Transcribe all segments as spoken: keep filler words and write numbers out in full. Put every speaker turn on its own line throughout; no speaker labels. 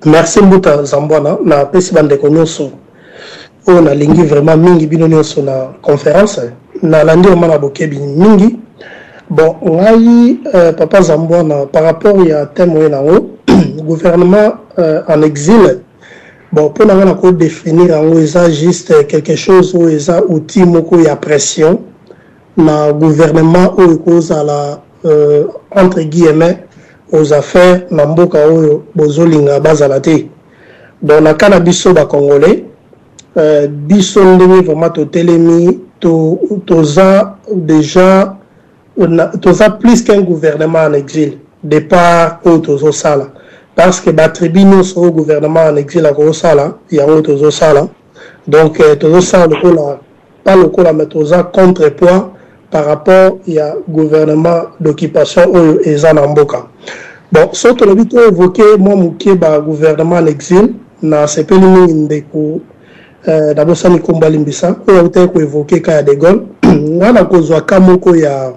Merci Mbuta Zambwana na pesi bande konyoso. On a lingi vraiment mingi bino nyonso na conférence na landi o mana bokebi mingi. Bon, ngai euh, papa Zambwana par rapport à thème na o gouvernement euh, en exil. Bon, pour na ko définir en ça juste quelque chose où ça outil moko ya pression na gouvernement où cause à la euh, entre guillemets aux affaires na mboka oyo bozolinga bazala te. Donc na kana biso ba congolais euh, biso ndenge vraiment to telemi to toza déjà toza plus qu'un gouvernement en exil départ au tozo sala parce que ba tribunaux au gouvernement en exil à ko sala ya o tozo sala donc euh, tozo sala le ko pas le ko la metoza contrepoids par rapport à gouvernement d'occupation ou ezana mboka. Bon, surtout le but évoqué moi mouké ba gouvernement en exil na sepeli ndeko euh d'abord ça ni komba limbisa ou autant ko évoqué ka de Gaulle wana kozwa kamoko ya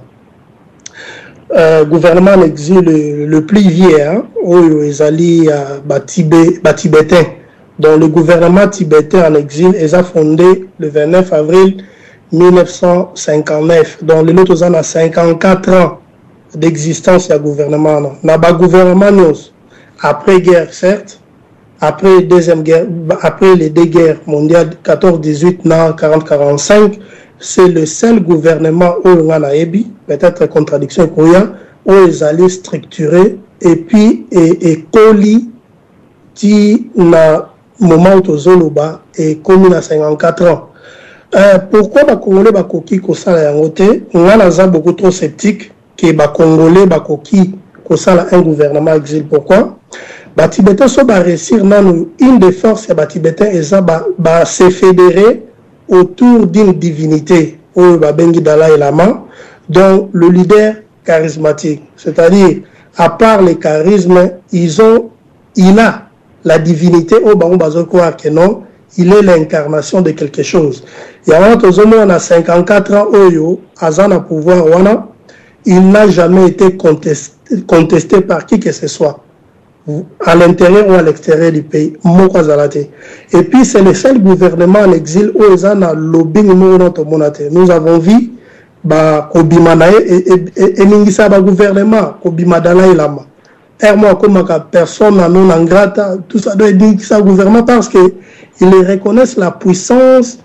euh gouvernement en exil le, le plus vieux hein ou ezali euh, ba Tibet ba tibétain. Donc le gouvernement tibétain en exil est fondé le vingt-neuf avril mille neuf cent cinquante-neuf. Donc, les autres ont cinquante-quatre ans d'existence du gouvernement. Il y a un gouvernement, après-guerre, certes, après, deuxième guerre, après les deux guerres mondiales, quatorze dix-huit, quarante quarante-cinq, c'est le seul gouvernement où on a ébi, peut-être contradiction, où ils allaient structurer et puis, et, et colis, qui, na moment où Zoloba, et commis à cinquante-quatre ans. Euh, pourquoi les Congolais bakoki kosala yango te? On a beaucoup trop sceptique que les Congolais bakoki kosala un gouvernement exil. Pourquoi? Les Tibétains sont réussir dans une des forces des Tibétains et ça va se fédérer autour d'une divinité au Babengi Dalai Lama, dont le leader charismatique. C'est-à-dire, à part les charismes, ils ont, il a la divinité au Bango Bazoko que non. Il est l'incarnation de quelque chose. Il y a un a cinquante-quatre ans, Oyo, Azana pouvoir, Wana, il n'a jamais été contesté, contesté par qui que ce soit, à l'intérieur ou à l'extérieur du pays. Et puis, c'est le seul gouvernement en exil où Azana lobbying nous avons vu, bah, Kobimanae et Ningisa, bah, gouvernement, Kobimadala Lama. Moi, comme personne non ingrate, tout ça doit être ça gouvernement parce que ils reconnaissent la puissance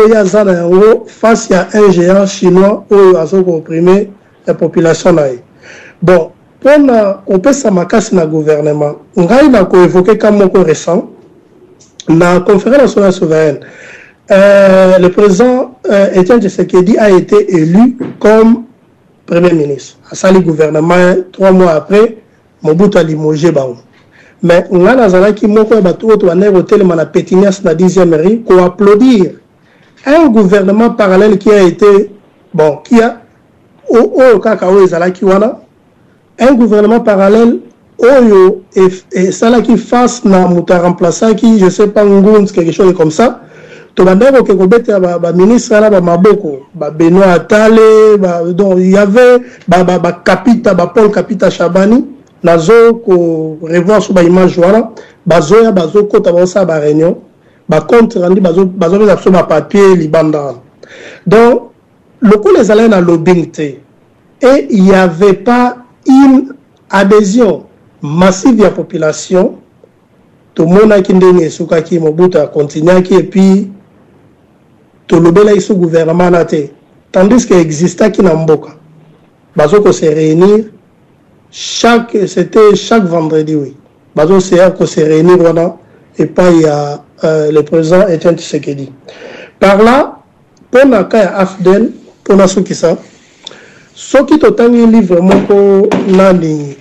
face à un géant chinois où ils ont opprimé la population. Bon, on peut s'amacasse dans le gouvernement. On a évoqué comme un récent, la conférence nationale souveraine. Euh, le président euh, Etienne Tshisekedi a été élu comme premier ministre. À ça, le gouvernement, trois mois après, Mobutu a limogé Bao. Mais on a dans qui moko bateau to aner hôtel mana pétinias na dixième rue pour applaudir un gouvernement parallèle qui a été bon qui a au au kakao ezalaki wana un gouvernement parallèle oyo et ça là qui face na muta remplaçant qui je sais pas ngun quelque chose comme ça to bandeko ke kobeta ba, ba ministre là ba maboko ba Benoît Atale ba donc il y avait ba ba, ba Kapita ba Paul Kapita Chabani nazo ko revoir sur ba image wana bazo ya bazo kota ba sa ba réunion ba compte rendu bazo bazo ba sur ba papier libanda. Donc le coup les allaient dans lobbying et il n'y avait pas une adhésion massive de la population. Tout le monde qui ndenge suka ki Mobutu a continué et puis tout le bela iso gouvernement naté tandis que exista qui na mboka bazo ko se réunir chaque c'était chaque vendredi oui bazo se ko se réunir voilà et pas il y a euh, le président Etienne Tshisekedi par là pour na ka Afdel pour na soki ça soki to tangi livre moko nani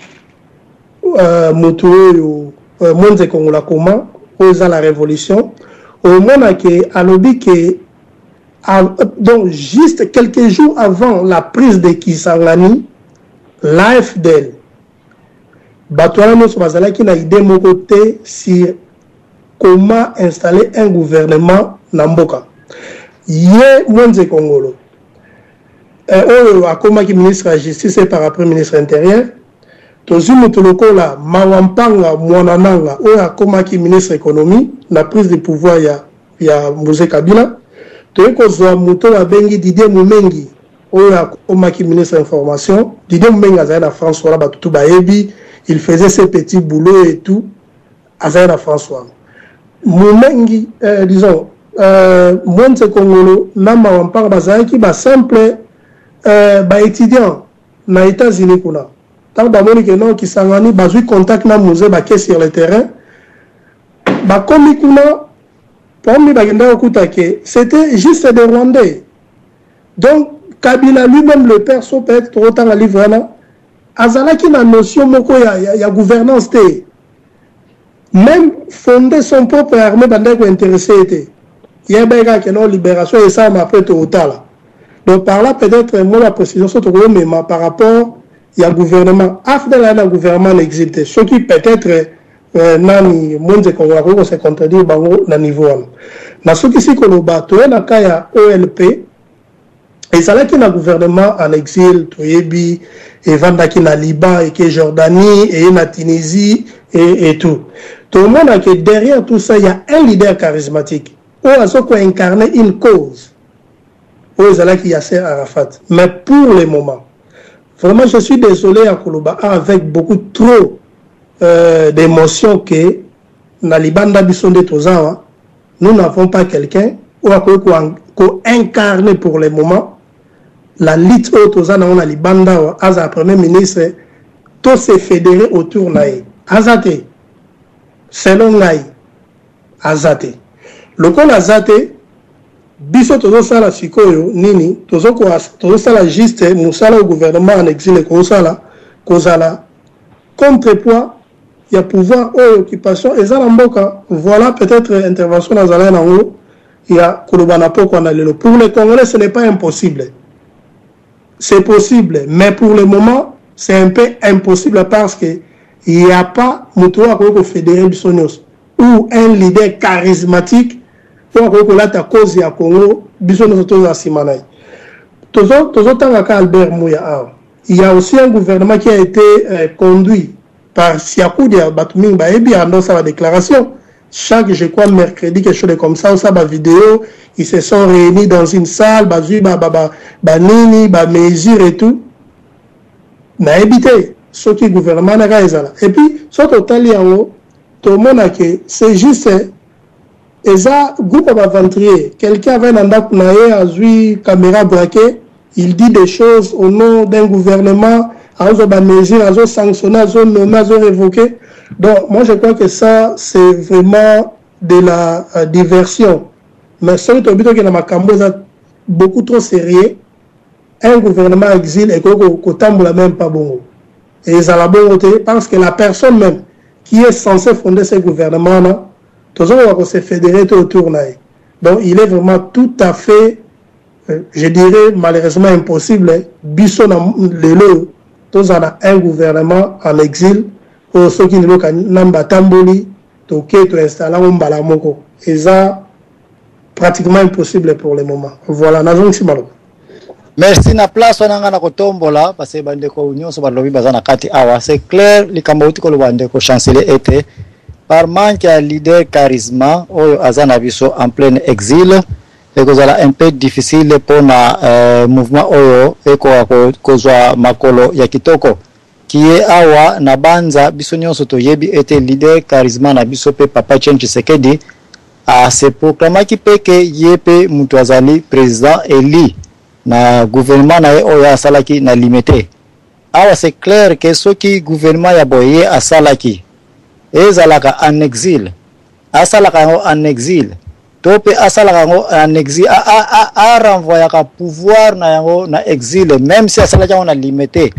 euh moto yo euh, monde kongola comment oza la révolution au moment que alobi que donc juste quelques jours avant la prise de Kisangani l'A F D L Batouana Moussa Bazala qui n'a idée mon côté sur comment installer un gouvernement Namboka. Yé Mwenze Kongolo. Euh, a comme ministre de la Justice et par après ministre intérieur. tozi mutu lokola Mawampanga Mwanananga oyo akomaki ministre économie na prise de pouvoir ya ya Moïse Kabila toye kozwa mutu babengi Didier Mumengi oyo akomaki ministre information. Didier Mumengi azali na France wala batutu bayebi, il faisait ses petits boulots et tout, azali na France wala Mumengi euh, disons euh, Moïse Kongolo na Mawampanga bazalaki ba simple euh, ba étudiant na États-Unis kuna. Tant que que non qui sangani bazui contact na musée ba sur le terrain ba komi kuna pommi ba genda okuta ke c'était juste des Rwandais. Donc Kabila lui-même le père so peut-être autant à livre là azalaki na notion moko ya ya, ya gouvernance té même fonder son propre armée banda ko intéressé était yebeka que non libération et ça m'a fait au tala. Donc par là peut-être moi la précision surtout mais par rapport il y a gouvernement after là le gouvernement existe ce qui peut-être euh, nani monde qu'on se contredire bango na niveau na ce qui si koloba to na kaya O L P et ça là qui na gouvernement en exil to yebi et vanda qui na Liban et que Jordanie et na Tunisie et, et tout tout le monde a que derrière tout ça il y a un leader charismatique ou à ce qu'on incarne une cause ou ça là qui Yasser Arafat. Mais pour le moment vraiment, je suis désolé à Koloba avec beaucoup trop euh, d'émotions que dans les bandes d'Abisson de Tozawa, nous n'avons pas quelqu'un qui incarne pour le moment la lutte au Tozawa dans les bandes à la première ministre, tout s'est fédéré autour d'Aïe. Azate, selon Naï, Azate. Le con Azate, biso tozo sala sikoyo nini tozo ko tozo sala juste musala au gouvernement en exil ko sala ko sala contrepoids il y a pouvoir ou occupation et ça mboka voilà peut-être intervention dans la nango il y a kolobana poko na lelo pour les Congolais ce n'est pas impossible c'est possible mais pour le moment c'est un peu impossible parce que il n'y a pas mutuwa ko fédérer bisonyos ou un leader charismatique pour que la ta cause ya Congo biso nous tous à Simanai. Toujours toujours tant Albert Mouya. Il y a aussi un gouvernement qui a été euh, conduit par Siakoudia Batuming Baebi dans sa déclaration. Chaque je crois mercredi quelque chose comme ça, ça ba vidéo, ils se sont réunis dans une salle, bazu ba ba ba ba nini ba mesure et tout. Na évité ce qui gouvernement na kaizala. Et puis ce total yao tout le monde a que c'est juste et ça, groupe aventurier, quelqu'un avait un andak naé, a vu caméra braquée, il dit des choses au nom d'un gouvernement, à des mesures, à sanctionner, à nommer, à révoquer. Donc, moi, je crois que ça, c'est vraiment de la euh, diversion. Mais celui qui est beaucoup trop sérieux, un gouvernement exil et qu'on ne même pas bon. Et ça la bonne parce que la personne même qui est censée fonder ce gouvernement-là, tous on se fédérer autour d'eux. Donc il est vraiment tout à fait, euh, je dirais malheureusement impossible. Bisson lelo, tous on a un gouvernement en exil, pour ceux qui ne l'ont pas namba tamboli, toké to installer un balamoko. Et ça pratiquement impossible pour le moment. Voilà, nazong simalo.
Merci na place wananga na kotombola parce que bande ko union so balobi bazana kati awa c'est clair likambauti ko bande ko chancelier était par manque à leader charisma oyo azana biso en plein exil et que ça un peu difficile pour na euh, mouvement oyo eko kozwa makolo ya kitoko qui est awa na banza biso nyonso to yebi était leader charisma na biso pe papa Chen Tshisekedi a se proclama ki peke yepe mutu azali président eli na gouvernement na oyo asalaki na limité awa c'est clair que ce qui gouvernement ya boye asalaki ezalaka en exil asalaka ngo en exil tope asalaka ngo en exil a a a, a renvoyaka pouvoir na yango na exil même si asalaka ngo na limité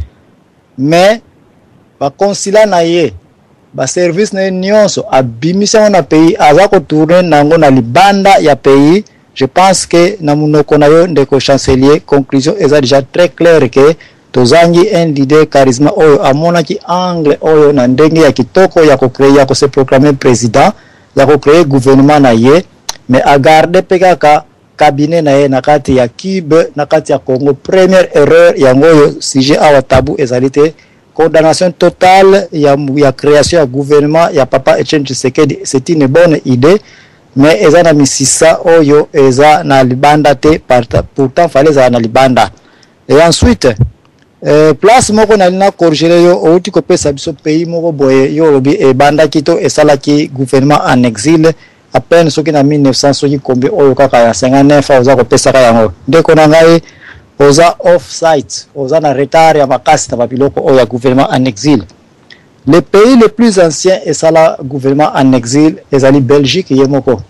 mais ba consulat na ye ba service na nyonso abimisa na pays azako tourner nango na libanda ya pays. Je pense que na munoko na yo ndeko chancelier conclusion est déjà très clair que tozangi un leader charisma oyo amona ki angle oyo na ndenge ya kitoko ya ko créer ya ko se proclamer président ya ko créer gouvernement na ye mais a garder pekaka cabinet na ye na kati ya Kibe na kati ya Congo. Première erreur ya ngoyo sujet awa tabu ezalité condamnation totale ya ya création ya gouvernement ya papa Etienne Tshisekedi, c'est une bonne idée, mais eza na misisa oyo eza na libanda te, pourtant fallait eza na libanda. Et ensuite euh, place moko na lina corriger yo outi ko pesa biso pays moko boye yo lobi e banda kito esala ki gouvernement en exil à peine soki na mille neuf cents soki kombi oyo kaka ya cinquante-neuf oza ko pesa ka yango ndeko na ngai oza off-site, oza na retard ya makasi na babiloko oyo ya gouvernement en exil. Le pays le plus ancien est ça la gouvernement en exil ezali Belgique yemoko.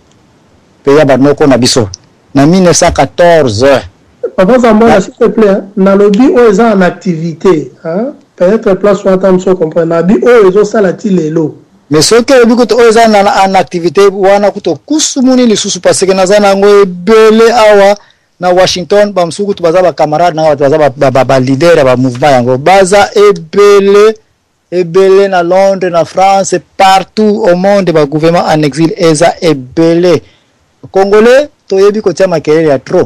Pays ya banoko na biso. Na mille neuf cent quatorze.
Papa Zambala, s'il te plaît, hein, na lobby oyo en activité, hein? Peut-être place soit tant so comprendre. Na bi oyo zo sala ti lelo. Mais
ce que le but oyo en activité wana kuto kusumuni lisusu parce que nazana ngo ebele awa na Washington bamsuku tu baza ba camarade na baza ba ba, ba leader ba mouvement yango baza ebele ebele na Londres na France partout au monde ba gouvernement en exil eza ebele Congolais toyebi ko tia makelele ya trop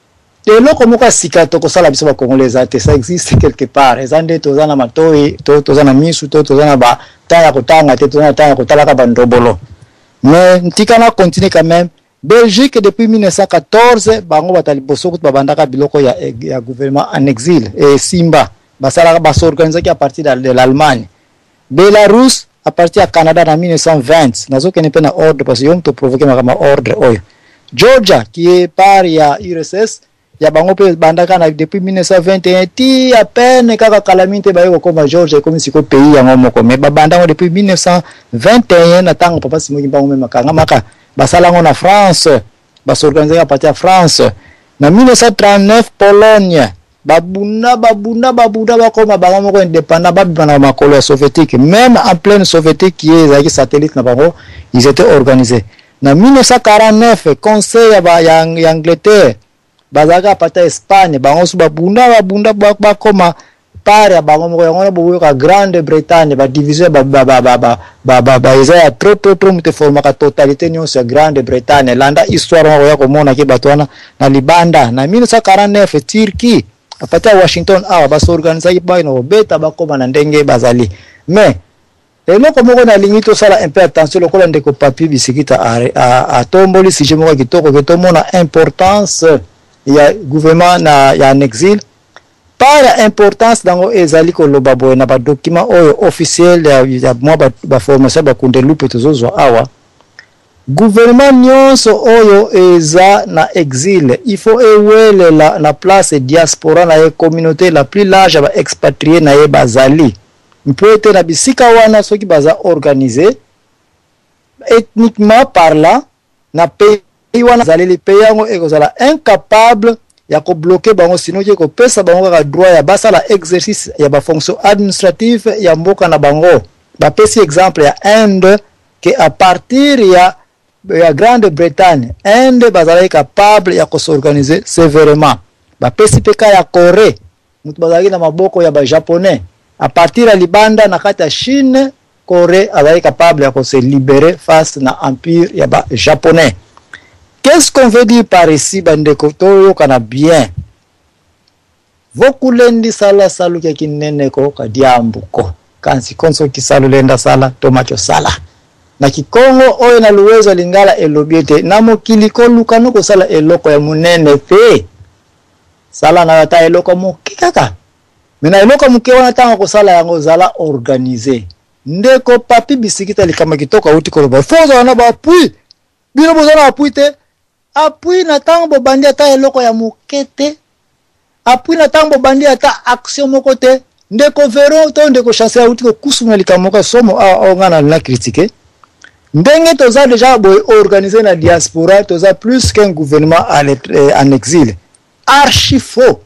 de loko moka sikato ko sala biso ba Congolais ate ça existe quelque part ezande tozana matoi to tozana misu to tozana ba taya ko tanga te tozana taya ko talaka ba ndobolo mais ntikana continue quand même. Belgique depuis mille neuf cent quatorze bango batali boso kutu babandaka biloko ya, ya gouvernement en exil et Simba basala ba s'organiser à partir de l'Allemagne. Belarus à partir du Canada en mille neuf cent vingt nazo kene pe na ordre parce que yom to provoquer ma ordre oyo. Georgia qui est par ya U R S S ya bango pe bandaka na depuis mille neuf cent vingt et un ti à peine kaka calamité ba yo comme Georgia comme si ko pays yango moko mais babandaka depuis mille neuf cent vingt et un na tango papa simo kimbango mema kanga maka basalango na France basorganiser à partir de France na mille neuf cent trente-neuf Pologne babuna babuna babuna bakoma bango moko indépendant babana makolo ya soviétique même en pleine soviétique qui est avec satellite na bango ils étaient organisés na mille neuf cent quarante-neuf conseil ya ya Angleterre bazaka pata Espagne bango su babuna babunda bakoma par ya bango moko yango boyo ka Grande-Bretagne ba diviser ba ba ba ba ba ba ba eza trop trop trop mute forma ka totalité nyonso ya Grande-Bretagne landa histoire ya komona ke batwana na libanda na mille neuf cent quarante-neuf Turquie apata Washington awa ba s'organiser ba no beta ba koma na ndenge bazali mais eloko moko na lingito sala un peu attention lokola ndeko papier bisikita a a tomboli si je moko kitoko ke to mona importance ya gouvernement na ya en exil par importance dans ezali ko loba boy na ba document oyo officiel ya, ya moi ba, ba formation ba kundelupe tozozo awa gouvernement nyonso oyo eza na exil il faut ewele la na place diaspora na ye communauté la plus large ba expatrié na ye bazali mpoete na bisika wana soki baza organisé ethniquement parlant na pays wana zali le pays yango ekozala incapable ya ko bloquer bango sino ke ko pesa bango ka droit ya basala exercice ya ba fonction administrative ya mboka na bango ba pesi exemple ya Inde que à partir ya ya Grande-Bretagne Inde bazala capable ya ko s'organiser sévèrement ba pesi peka ya Corée mutu bazali na maboko ya ba japonais à partir ya libanda na kati ya Chine Corée azali capable ya ko se libérer face na empire ya ba japonais. Qu'est-ce qu'on veut dire par ici, bandeko toyo kana bien? Vokulendi sala salu kia kineneko kadiambuko. Kansi konso kisalu lenda sala, tomacho sala. Na kikongo oyo na luwezo lingala elobiete. Namo kiliko lukanuko sala eloko ya munene te. Sala na wata eloko mukikaka. Mena eloko mukewa na tango kusala yango zala organize. Ndeko papi bisikita likama kitoka uti koloba. Fozo wana ba apui. Bino bozana apui te. Apui na tango bandi ata eloko ya mukete. Apui na tango bandi ata action moko te. Ndeko vero to ndeko chance ya uti ko kusuma likamoka somo a ngana na critiquer. Ndenge toza déjà boy organisé na diaspora, toza plus qu'un gouvernement en exil. Archi faux.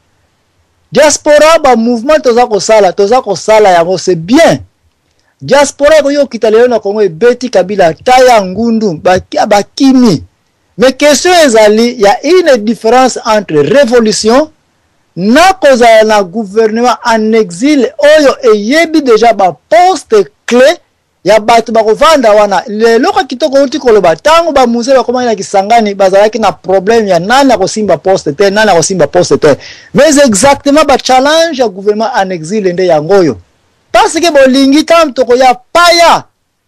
Diaspora ba mouvement toza ko sala, toza ko sala yango c'est bien. Diaspora ko yo kitaleo na Congo beti kabila taya ngundu ba bakimi. Mais question ezali, y a une différence entre révolution na koza na gouvernement en exil oyo eyebi déjà ba poste clé ya batu bakovanda wana lelo ka kitoko uti koloba tango ba muze bakoma na Kisangani bazalaki na problème ya nani akosimba poste te nani akosimba poste te mais exactement ba challenge ya gouvernement en exil nde yangoyo parce que bolingi tam toko ya paya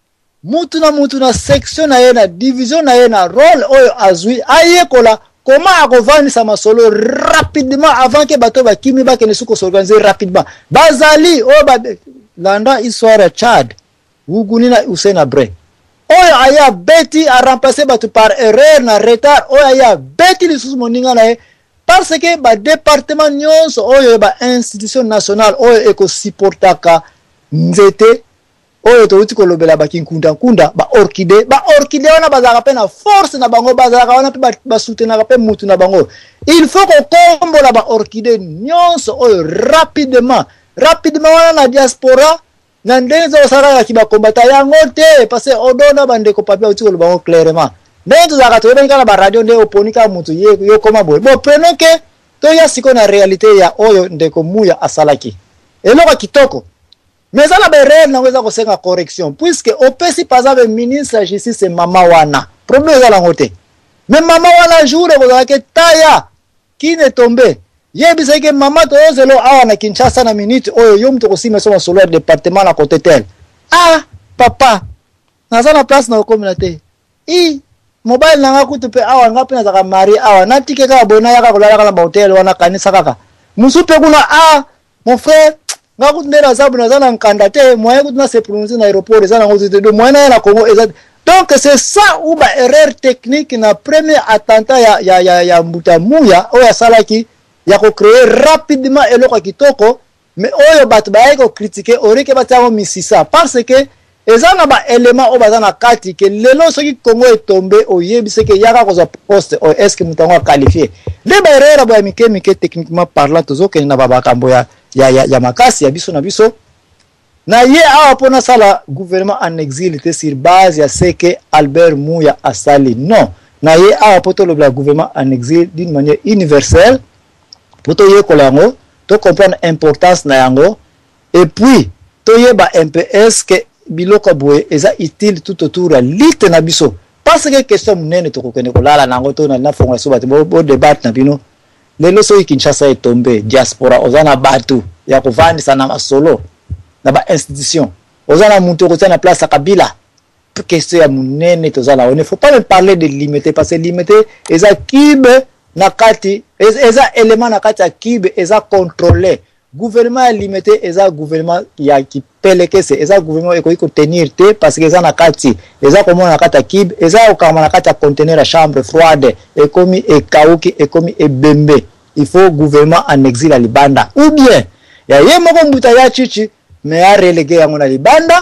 mutu na mutu na section na ye na division na ye na rôle oyo azui ayekola comment akovandisa masolo rapidement avant que bato bakimi bakene suko s'organiser rapidement bazali oyo ba landa histoire ya Tchad Wugunina Hussein Abre. Oyo aya beti a remplacé batu par erreur na retard. Oyo aya beti li sous moninga na e. Parce que ba département nyonso oyo ba institution nationale oyo eko supportaka nzete. Oyo to uti kolobela ba kinkunda kunda ba orchidée. Ba orchidée wana bazaka pe na force na bango bazaka wana pe ba soutenaka pe mutu na bango. Il faut ko kombola ba orchidée nyonso oyo rapidement. Rapidement wana na diaspora. Nandenzo osara ki ba kombata yango te parce odona bande ko papia uti ko bango clairement ndenzo zaka to benga na ba radio nde oponika mutu ye yo koma boy bon prenons que to ya siko na réalité ya oyo ndeko muya asalaki eloko kitoko mais ala ba erreur na weza ko senga correction puisque opesi pazabe ministre justice mama wana problème za la ngote mais mama wana jour ko zaka taya qui ne tombe yebisa ke mama to zelo awa na Kinshasa na minute oyo yo mtu kosima soma solo département na côté tel ah papa naza na place na communauté i mobile na ngakutu pe awa ngapi na zaka mari awa na tike ka bona yaka kulala kala ba hotel wana kanisa kaka musupe kuna ah mon frère ngakutu ndera zabu na zana nkanda te moyen kutu na se prononcer na aéroport zana ngotu de moyen na Congo ezat donc c'est ça ou ba erreur technique na premier attentat ya ya ya, ya Mbutamuya oya salaki ya ko créer rapidement eloko kitoko mais oyo batu ba yako critiquer orike batango misisa parce que ezana ba élément o bazana kati que lelo soki Congo est tombé oyebise que yaka ko za poste o est-ce que mutango qualifié le ba erreur ba mike mike techniquement parlant tozo ke na baba kambo ya ya ya, ya makasi ya biso na biso na ye awa pona sala gouvernement en exil te sur base ya ce que Albert Muya asali non na ye awa poto le gouvernement en exil d'une manière universelle pour to ye kolango to comprendre importance na yango et puis to ye ba M P S que biloko boye eza utile tout autour à lite na biso parce que question munene to kokene kolala nango to na na fonga so bati bo, bo débat na bino lelo so Kinshasa est tombé diaspora ozana batu ya kovandisa na masolo na ba institution ozana muntu ko na place à Kabila question ya munene to zala on ne faut pas même parler de limiter parce que limiter eza kibe nakati eza élément nakati ya kibe eza contrôlé gouvernement limité eza gouvernement ya ki pelekese eza gouvernement eko ko tenir te parce que eza nakati eza komona nakati ya kibe eza okama nakati ya conteneur ya chambre froide ekomi ekauki ekomi ebembe il faut gouvernement en exil à libanda ou bien ya ye moko mbuta ya chichi mais a relégué yango na libanda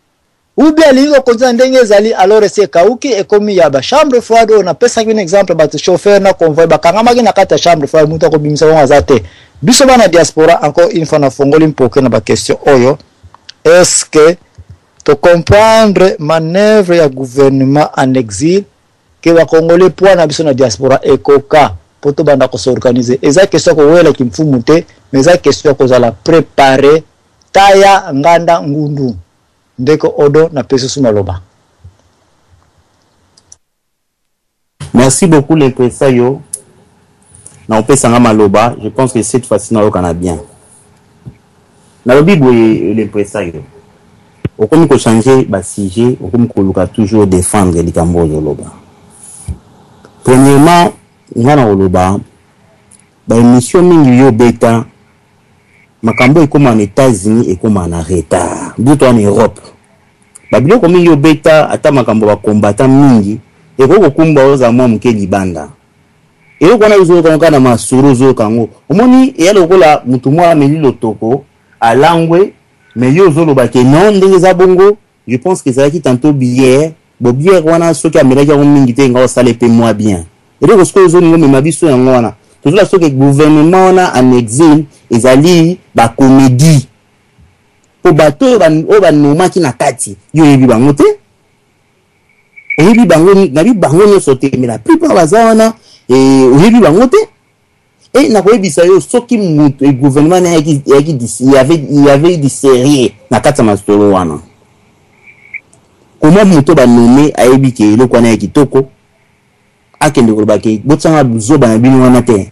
ou bien lingo konza ndenge zali alors c'est kauki ekomi ya ba chambre froide on a pesa un exemple ba chauffeur na convoi ba kangama ki na kata chambre froide muto ko bimisa ngo azate biso bana diaspora encore une fois na fongoli mpoke na ba question oyo est-ce que to comprendre manœuvre ya gouvernement en exil que ba congolais point na biso na diaspora ekoka poto banda ko s'organiser eza question ko wela kimfumu te mais eza question ko zala préparer taya nganda ngundu ndeko odo na peso sumaloba.
Merci beaucoup l'impresario. Na opesa nga maloba, je pense que cette fois-ci na okana bien. Na lobi boye l'impresario. Okomi ko changer ba sujet, okomi ko luka toujours défendre likambo loba. Premièrement, ngana loba ba émission mingi yo beta makambo ekoma en États-Unis ekoma na retard buto en Europe babilo komi yo beta ata makambo ba combattant mingi ekoko kumba oza mwa mke libanda ero kona uzo kanka na masuro zo kango omoni eyalo kola mutu mwa ameli lotoko alangwe mais yo zo loba ke non ndenge za bongo je pense que ça qui tantôt bière bo bière wana soki amela ya mingi te nga osale pe moi bien ero ko sko zo ngo me mabiso yango wana toujours la soki gouvernement na en exil ezali ba comédie po bato ba o ba noma ki na kati yo yebi bango te yebi bango na bi bango no sote mais la plupart bazana et yebi bango te et na ko yebisa yo soki mutu e gouvernement na yaki yaki il y avait il y avait du sérieux na kati ma stolo wana comment moto ba nommé ayebi ke eloko wana ya kitoko akende koloba ke botsanga zoba na bino wana te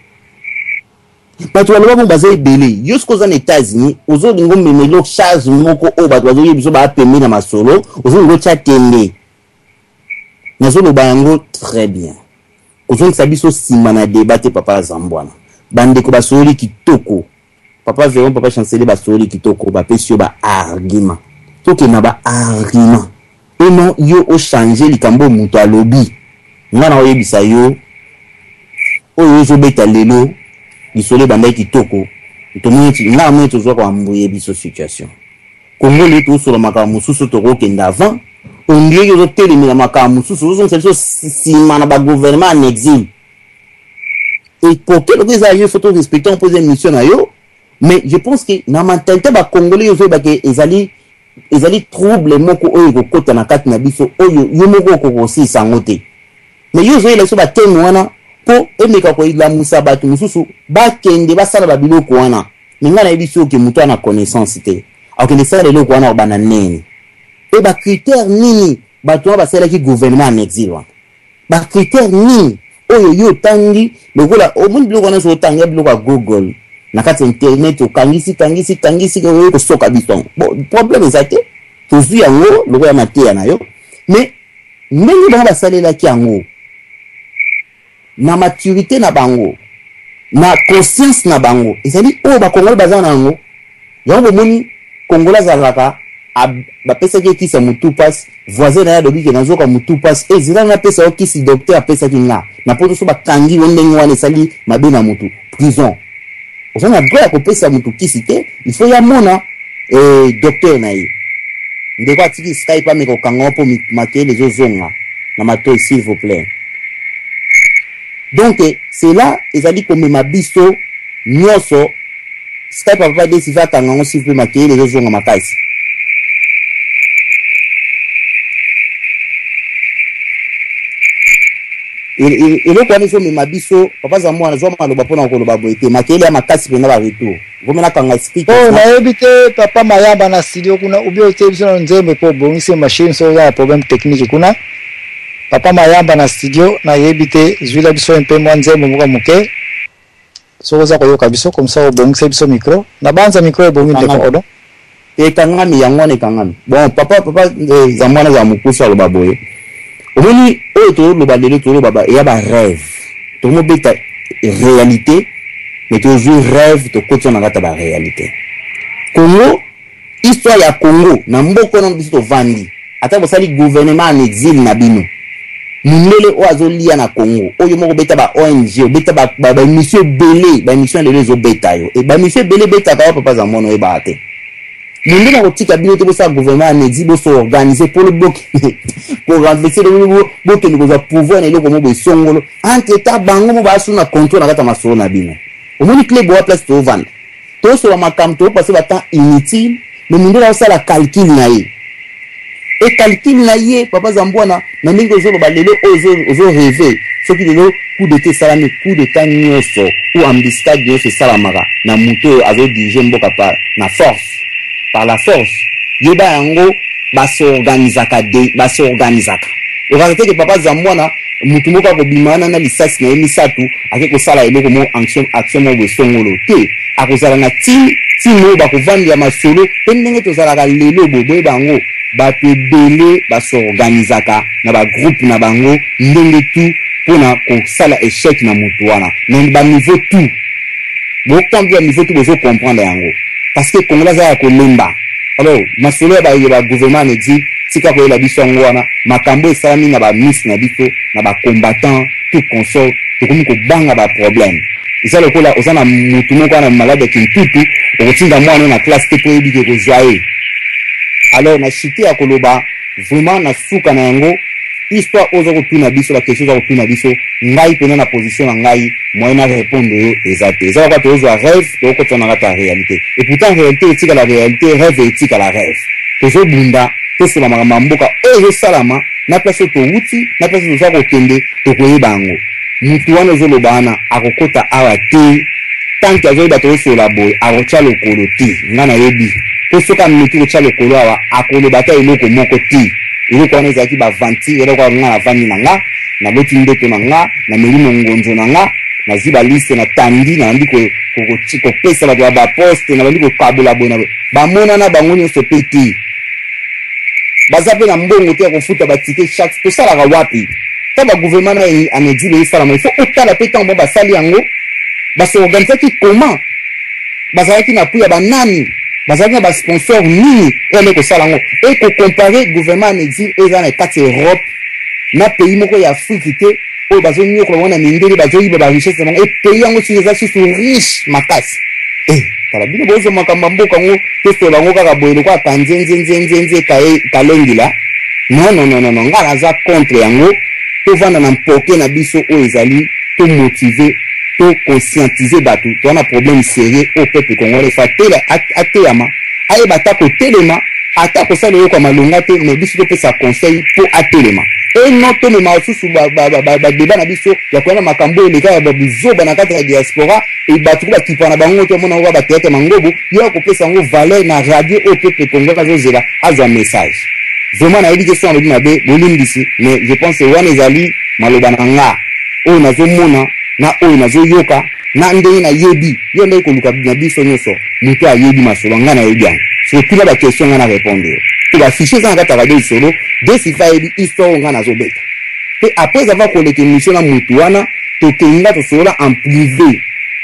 bato baloba mo baza ebele yo siko oza na États-Unis ozolingo memelo charge moko oyo bato bazoyebi biso baapembe na masolo ozolingo tya tende nazoloba yango très bien kozongisa biso nsima na débat te papa Zambwana bandeko basoli kitoko papa Véron papa Chancelier basoli kitoko bapesi yo baargument toke na baargument eno yo ochange likambo moto alobi nga na oyebisa yo oyo ozobeta lelo lisolo bandai kitoko tomoni nga mwe tozwa kwa mbuye biso situation Congo le to solo makambo mususu tokokenda avant on dirait que ozotelemela makambo mususu ozongisa biso nsima na bagouvernement en exil et pour que les aïeux photo respectant poser une mission à yo mais je pense que na mentalité ba congolais yo ba ke ezali ezali trouble moko oyo ko kota na kati na biso oyo yo moko ko ko si sangote mais yo zo ila so ba temu wana po emeka ko ila musa ba tu mususu ba kende ba sala ba biloko wana ninga na biso ke muto ana connaissance te akende sala le loko wana ba na nene e ba critère nini ba to ba sala ki gouvernement en exil wana ba critère nini oyo yo tangi lokola o mun biloko wana so tanga biloko Google na kati internet o kangisi kangisi kangisi ko soka biso bon problème ezate tozu yango loko ya matea na yo mais ndenge ba basalela ki yango na maturité na bango na conscience na bango ezali o ba Congolais bazana yango yango moni Congolais zalaka ba pesa ki kisa mutu pass voisin na dobi ke nazoka mutu pass ezira na pesa o kisi docteur pesa ki nga na poto so ba kangi ndenge wana esali mabe na mutu prison on a droit à kopesa mutu kisi te il faut ya mona eh docteur na ye ndeko atiki Skype pa meko kanga po makele zo zonga na mato s'il vous plaît donc c'est là ezali comme ma biso nyoso Skype pa pa desi va kanga s'il vous plaît makele zo zonga makasi et le quoi nous mais mabiso papa za moi zo maloba pona ko loba boete makele ya makasi pena ba retour ngomena kanga explique
oh na ebite papa mayamba na studio kuna ubio te biso nzembe po bongise machine so ya problème technique kuna papa mayamba na studio na ebite zwila biso mpe mwa nzembe muka muke so za ko yoka biso comme ça bongise biso micro na banza micro e bongi ndeko odo
e kanga mi yango ne kanga bon papa papa za mwana za mukusa loba boye omoni oyo to lo balelo to lo baba ya ba rêve to mo beta réalité mais toujours rêve to kotona ngata ba réalité Congo histoire ya Congo na mboko na biso to vandi ata bo sali gouvernement en exil na bino munele o azolia na Congo oyo moko beta ba O N G beta ba ba monsieur belé ba mission de les beta yo et ba monsieur belé beta ka papa za mono e ba ate munde na kotika bino te bo sa gouvernement en exil bo so organiser pour le bloc pour renverser le bloc ni ko pouvoir na eloko mo bo songolo entre ta bango mo ba su na contrôle na kata masolo na bino o moni club wa place to vendre to so ma kam to passer ba temps inutile mais munde na sala calcul na ye et calcul na ye papa Zambwana na ndenge zo ba lelo ozo ozo rêver ce qui lelo coup de té salami coup de temps nyoso ou ambiscade nyoso salamaka na muto azo diriger mboka pa na force par la force yeba yango ba se organizaka de ba se organizaka o va que papa Zambwana mutu moko ko bimana na lisasi na emisatu akeko sala eloko mo action action mo besongolo te akozala na ti ti mo ba ko vandi ya masolo ndenge to sala ka lelo bobo bango ba pe belé ba se organizaka na ba groupe na bango ndenge tu pona ko sala échec na mutu wana na ba niveau tout bo tambi ya niveau tout bezo comprendre yango parce que Congolais za ko lemba alors masolo ba ba gouvernement ne dit tika ko la biso ngwana makambo esalami na ba miss na biso na ba combattant tout consort to komi ko banga ba problème isa lokola osana mutu moko na malade kintutu okotinda mwana na classe te po ebike ko joie alors na chité ya koloba vraiment na suka na yango histoire ozo ko tuna biso la question ozo ko tuna biso ngai pena na position na ngai moi na répondre yo exact ça va to ozo rêve to ko tona la réalité et pourtant réalité est la réalité rêve est la rêve to zo bunda to so mama mamboka ozo salama na place to wuti na place to zo ko kende to ko yebango mutu wana zo lobana akokota awa te tant que azo bato so la boy akocha lokolo ti ngana yebi to soka mutu ko cha lokolo awa akolo bata eloko moko ti eko kwa neza ki ba vanti eko kwa nga vani na nga na boti ndeto na nga na melimo ngonjo na nga na ziba liste na tandi na ndi ko ko ko pesa ba ba poste na ndi ko kabula bona ba mona na bango nyonso peti bazape na mbongo te ko futa ba ticket chaque to sala ga wapi ta ba gouvernement na anexile il sala mo il faut otala peta ngo ba sali yango ba se organiser ki comment bazalaki na puya banani bazalaki na ba sponsor nini ele ko sala ngo et ko comparer gouvernement en exil et dans les quatre Europe na pays moko ya Afrique te o bazo nyoko wana mindele bazo yiba ba richesse na et pays yango si les sont riches makasi eh kala bino bozo makamba mboka ngo to so bango kaka boyelo kwa kanzenze nzenze nze kae kalengila non non non non ngala za contre yango to vanda na mpoke na biso o ezali to motiver to conscientiser batu to na problème sérieux au peuple congolais fatela ateyama aye batako telema atako sala yo kwa malonga te mais biso to pesa conseil pour atelema et non to me masusu ba ba ba ba débat na biso ya kwa na makambo ele ka ba bizoba na kata ya diaspora et batu ba kipana bango to mona ba tete mangobo yo ko pesa ngo valeur na radio au peuple congolais ka zozela azwa message vraiment na éducation avec mabe bolimbisi mais je pense que wana ezali maloba na nga o nazo mona na o nazo yoka na ndenge na yebi yo ndenge ko luka na biso nyonso muto ayebi masolo nga na yebi c'est tout la question nga na répondre to ba fichier za kata radio solo de sifa yebi histoire nga na zo beta et après avoir collecté mission na mutu wana to kenga to solo en privé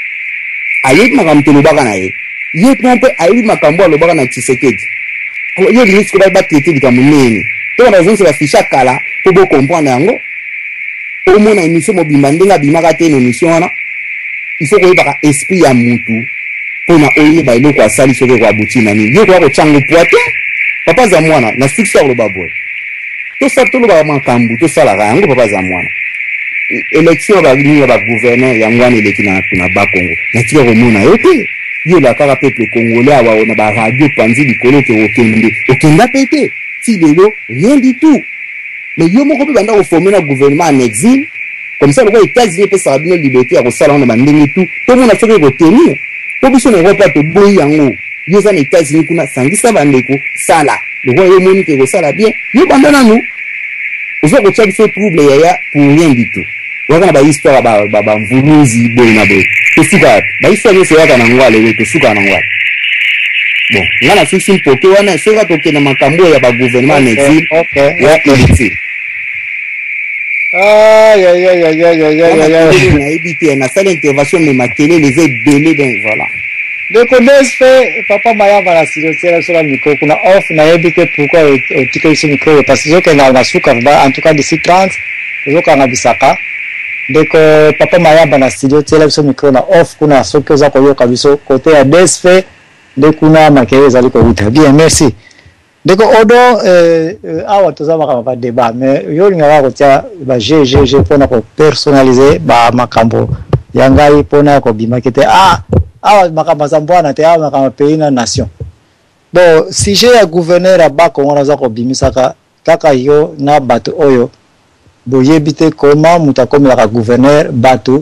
ayebi makamto lobaka na ye ye pompe ayebi makambo lobaka na Tshisekedi yo risque ba traiter de kamunene to na zo se ba fichier kala to bo comprendre yango au moins émission mobimba ndenga bimaka te no mission wana il faut que ba esprit ya mutu pona oye ba iloko asali soke kwa buti na nini yo kwa ko chango poate papa za mwana na fixe lo baboy to sa to lo ba makambu to sala yango papa za mwana élection ba ni ba gouverneur ya mwana eleki na na ba Congo na tika ko mona yote yo la kaka peuple congolais awa ona ba radio panzi likolo ke okende okenda pete ti lelo rien du tout mais yo moko pe banda ko former na gouvernement en exil comme ça le États-Unis peut ça bien liberté à ça on a mandé tout tout le monde a fait que tenir pour biso na Europe to boy yango yo za na États-Unis kuna sangisa bandeko sala le Royaume-Uni ke ko sala bien yo banda na nous ozo ko tsabi so trouble ya pour rien du tout waka ba histoire ba ba ba mvuluzi boy na boy to suka ba histoire yo ya kana ngwale to suka na ngwale bon ngana sisi mpoke wana sera to kena makambo ya ba gouvernement en exil
okay
ya exil
ah ya ya ya ya ya ya ya
na éviter na salle intervention mais ma télé les est belé donc voilà
donc on fait papa maya bana sio sera sur la micro kuna off na éviter pourquoi au ticket sur micro parce que que na suka en tout cas d'ici trente zoka na bisaka donc papa maya bana studio tele sur micro na off kuna soki za ko yoka biso côté ya desfe de kuna makere zali ko uta bien merci. Deko odo euh awa tozama kama ba débat mais yo linga ko tia ba G G G pona ko personnaliser ba makambo yangai pona ko bimakete ah awa makambo zambwana te awa makambo pays na nation. Bon si j'ai ya gouverneur aba ko wana za ko bimisaka kaka yo na bato oyo boyebite comment mutakomela ka gouverneur bato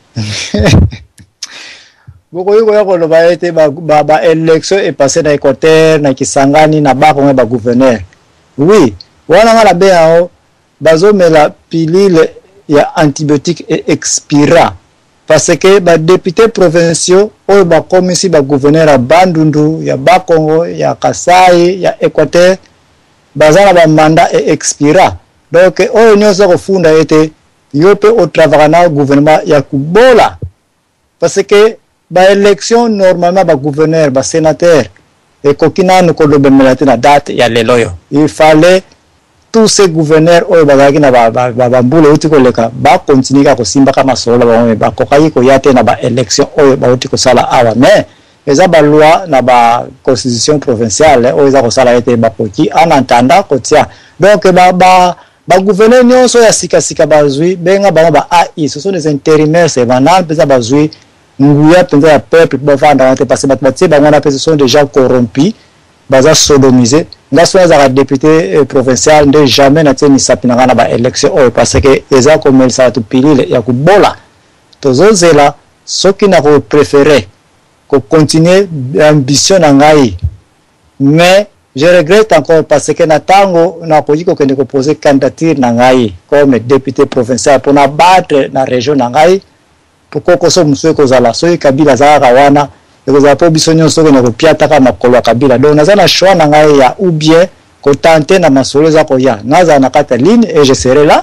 boko yuko yako lo ba ete ba ba, ba élection est passé na Équateur na Kisangani na ba ko ba gouverneur oui wana ngala be ao bazo mela pilule ya antibiotique et expira parce que ba député provinciaux o ba komisi ba gouverneur a Bandundu ya ba Congo ya Kasai ya Équateur bazala ba mandat et expira donc o nyoso ko funda ete yope au travail na gouvernement ya kubola parce que ba élection normalement ba gouverneur ba sénateur et kokina no ko do bemelate na date ya leloyo il fallait tous ces gouverneurs o ba gina ba ba mbule uti ko leka ba continuer ko simba kama solo ba ba ko kayi ko yate na ba élection o ba uti ko sala awa mais eza ba loi na ba constitution provinciale o eza ko sala ete ba koki en entendant ko tia donc ba ba ba gouverneur nyonso ya sika sika bazui benga ba ba A I ce sont des intérimaires c'est banal pesa bazui nguya penza ya peuple ba vanda te passer bat batie ba ngona ce sont des gens corrompus baza sodomisés ngaso za député provincial de jamais na teni sapina na ba élection o parce que eza comme il ça tout pilile ya kubola tozo zela soki na ko préférer ko continuer ambition na ngai mais Je regrette encore parce que natango na kojiko kende ko poser candidature na ngai comme député provincial pour na battre na région na ngai pour ko so muswe ko zala so Kabila za kawana ko za po bisonyo so ko na ko piata ka makolo Kabila donc naza na choix na ngai ya ou bien ko tenter na masolo za ko ya naza na kata ligne et je serai là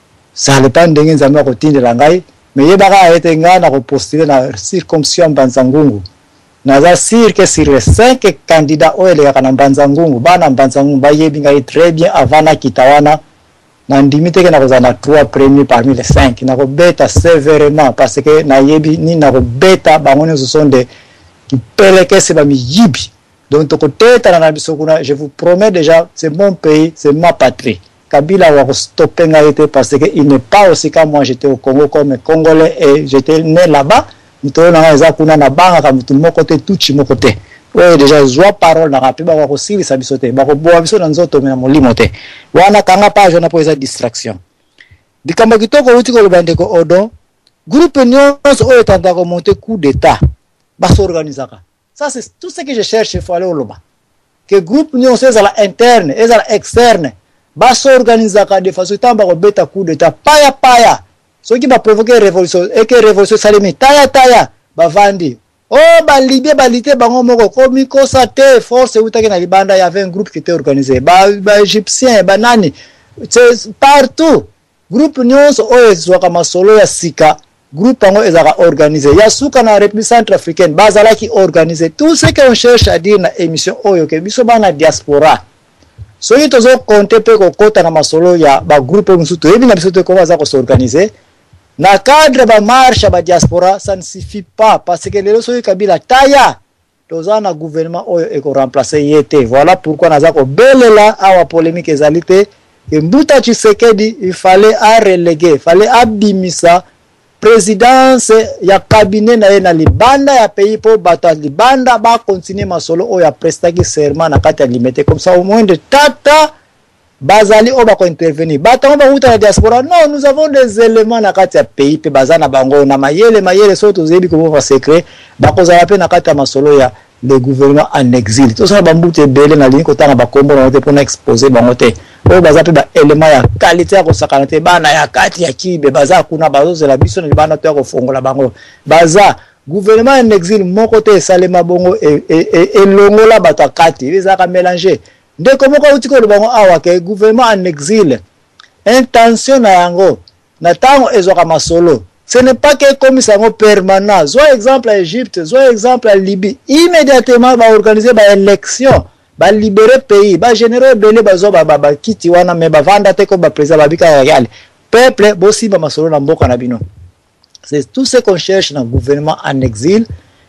ça le pas ndenge nzambe ko tindela ngai mais yebaka ete nga na ko postuler na circonscription Mbanza-Ngungu naza sûr que sur les cinq candidats oyo ya kana Mbanza-Ngungu bana Mbanza-Ngungu bayebi ngai très bien avant na kitawana na ndimite ke na kozana trois premiers parmi les cinq na ko beta sévèrement parce que na yebi ni na ko beta bangone ce sont des qui peleke se ba miyibi donc to koteta na biso kuna je vous promets déjà c'est mon pays c'est ma patrie Kabila va stopper ngaite parce que il n'est pas aussi comme moi j'étais au Congo comme Congolais et j'étais né là-bas mito na ngaza kuna na banga ka mutu moko te tuchi moko te ouais déjà zwa parole na rapi ba ko sili sa biso te ba ko boa biso na nzoto na molimo te wana kanga page na poeza distraction dikamba kitoko uti ko lobande ko odo groupe nyonso oyo tanda ko monter coup d'état ba s'organisaka ça c'est tout ce que je cherche il faut aller au loba que groupe nyonso ezala interne ezala externe ba s'organisaka de façon tamba ko beta coup d'état paya paya ce qui va provoquer révolution et que révolution salimi taya taya bavandi oh ba libye ba lité bango moko komi ko sate force utaki na libanda il y avait un groupe qui était organisé ba ba égyptien ba nani c'est partout groupe nyonso oyo zwaka masolo ya sika groupe ango ezaka organisé ya suka na République centrafricaine bazala qui organisé tout ce qu'on cherche à dire na émission oyo ke biso bana diaspora soki tozo compter pe ko kota na masolo ya ba groupe musuto ebi na biso te ko baza ko s'organiser na cadre ba marche ba diaspora ça ne suffit pas parce que les soki Kabila taya toza na gouvernement oyo e ko remplacer yete voilà pourquoi naza ko belela awa polémique ezalité et Mbuta Tshisekedi il fallait à reléguer il fallait abimisa présidence ya cabinet na ye na libanda ya pays pour bata libanda ba continuer masolo oyo ya prestaki serment na kati ya limité comme ça au moins de tata bazali oba ko intervenir batango ba uta na diaspora non nous avons des éléments na kati ya pays pe bazana bango na mayele mayele so to zebi ko ba secret ba ko za pe na kati ya masolo ya le gouvernement en exil to ça ba mbute bele na ligne ko tanga ba kombo na te pour exposer bango te o baza pe ba élément ya qualité ya ko sakana te bana ya kati ya kibe baza kuna bazo zela biso na bana to ya ko fongola bango baza gouvernement en exil moko te salema bongo e e e longola bato kati ezaka mélanger ndeko moko uti ko bango awa ke gouvernement en exil intention na yango na tango ezoka masolo ce n'est pas que comme ça ngo permanent soit exemple à Égypte soit exemple à Libye immédiatement va organiser ba élection ba libérer pays ba généraux belé bazo ba ba kiti wana me ba vanda te ko ba président babika yale peuple bosi ba masolo na mboka na bino c'est tout ce qu'on cherche dans le gouvernement en exil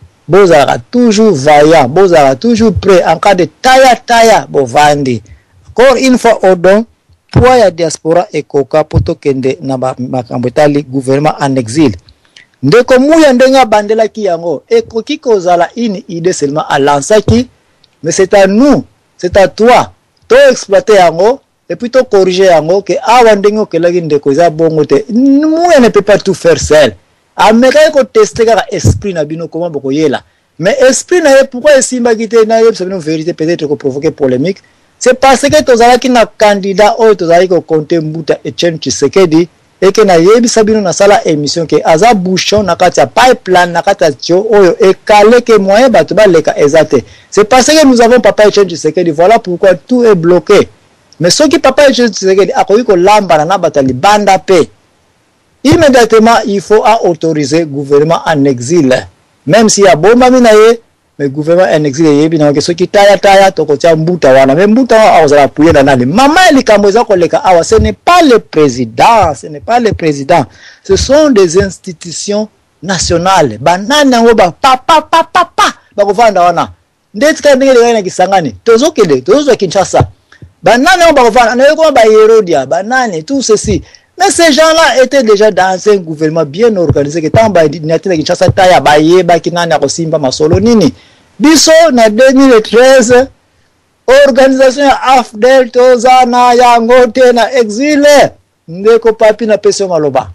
bozara toujours vaillant bozara toujours prêt en cas de taya taya bovandi encore une fois odon poa ya diaspora ekoka poto kende na makambo etali gouvernement en exil ndeko muya ndenga bandela ki yango ekoki kozala une idée seulement à lancer qui mais c'est à nous c'est à toi to exploiter yango et puis to corriger yango que awa ndengo kelaki ndeko za bongo te muya ne peut pas tout faire seul ameka ko tester ka esprit na bino comment boko yela mais esprit na ye pourquoi esimba kite na ye c'est une vérité peut-être ko provoquer polémique c'est parce que tozala ki na candidat oyo tozali ko compter Mbuta Etienne Tshisekedi et que na yebi sabino na sala émission que aza bouchon na kati ya pipeline na kati ya tio oyo e calé que moyen bato ba leka ezate c'est parce que nous avons papa Etienne Tshisekedi voilà pourquoi tout est bloqué mais ce qui papa Etienne Tshisekedi akoki ko lamba na bato libanda pe immédiatement il faut à autoriser gouvernement en exil même s'il y a bomba minaye mais gouvernement en exil yebi na ke soki taya taya to ko tia Mbuta wana mais Mbuta awazala puye na nani mama elikamweza ko leka awa ce n'est pas le président ce n'est pas le président ce sont des institutions nationales banani ngo ba papa papa papa ba ko vanda wana ndeti ka ndenge na kisangani tozokele tozo Kinshasa banani ngo ba ko vanda na ko ba Herodia banani tout ceci. Mais ces gens-là étaient déjà dans un gouvernement bien organisé que tant ba dinati na Kinshasa taya ba yeba kinani akosimba masolo nini biso na deux mille treize organisation ya Afdel tozana yango te na exil ndeko papi na peso maloba.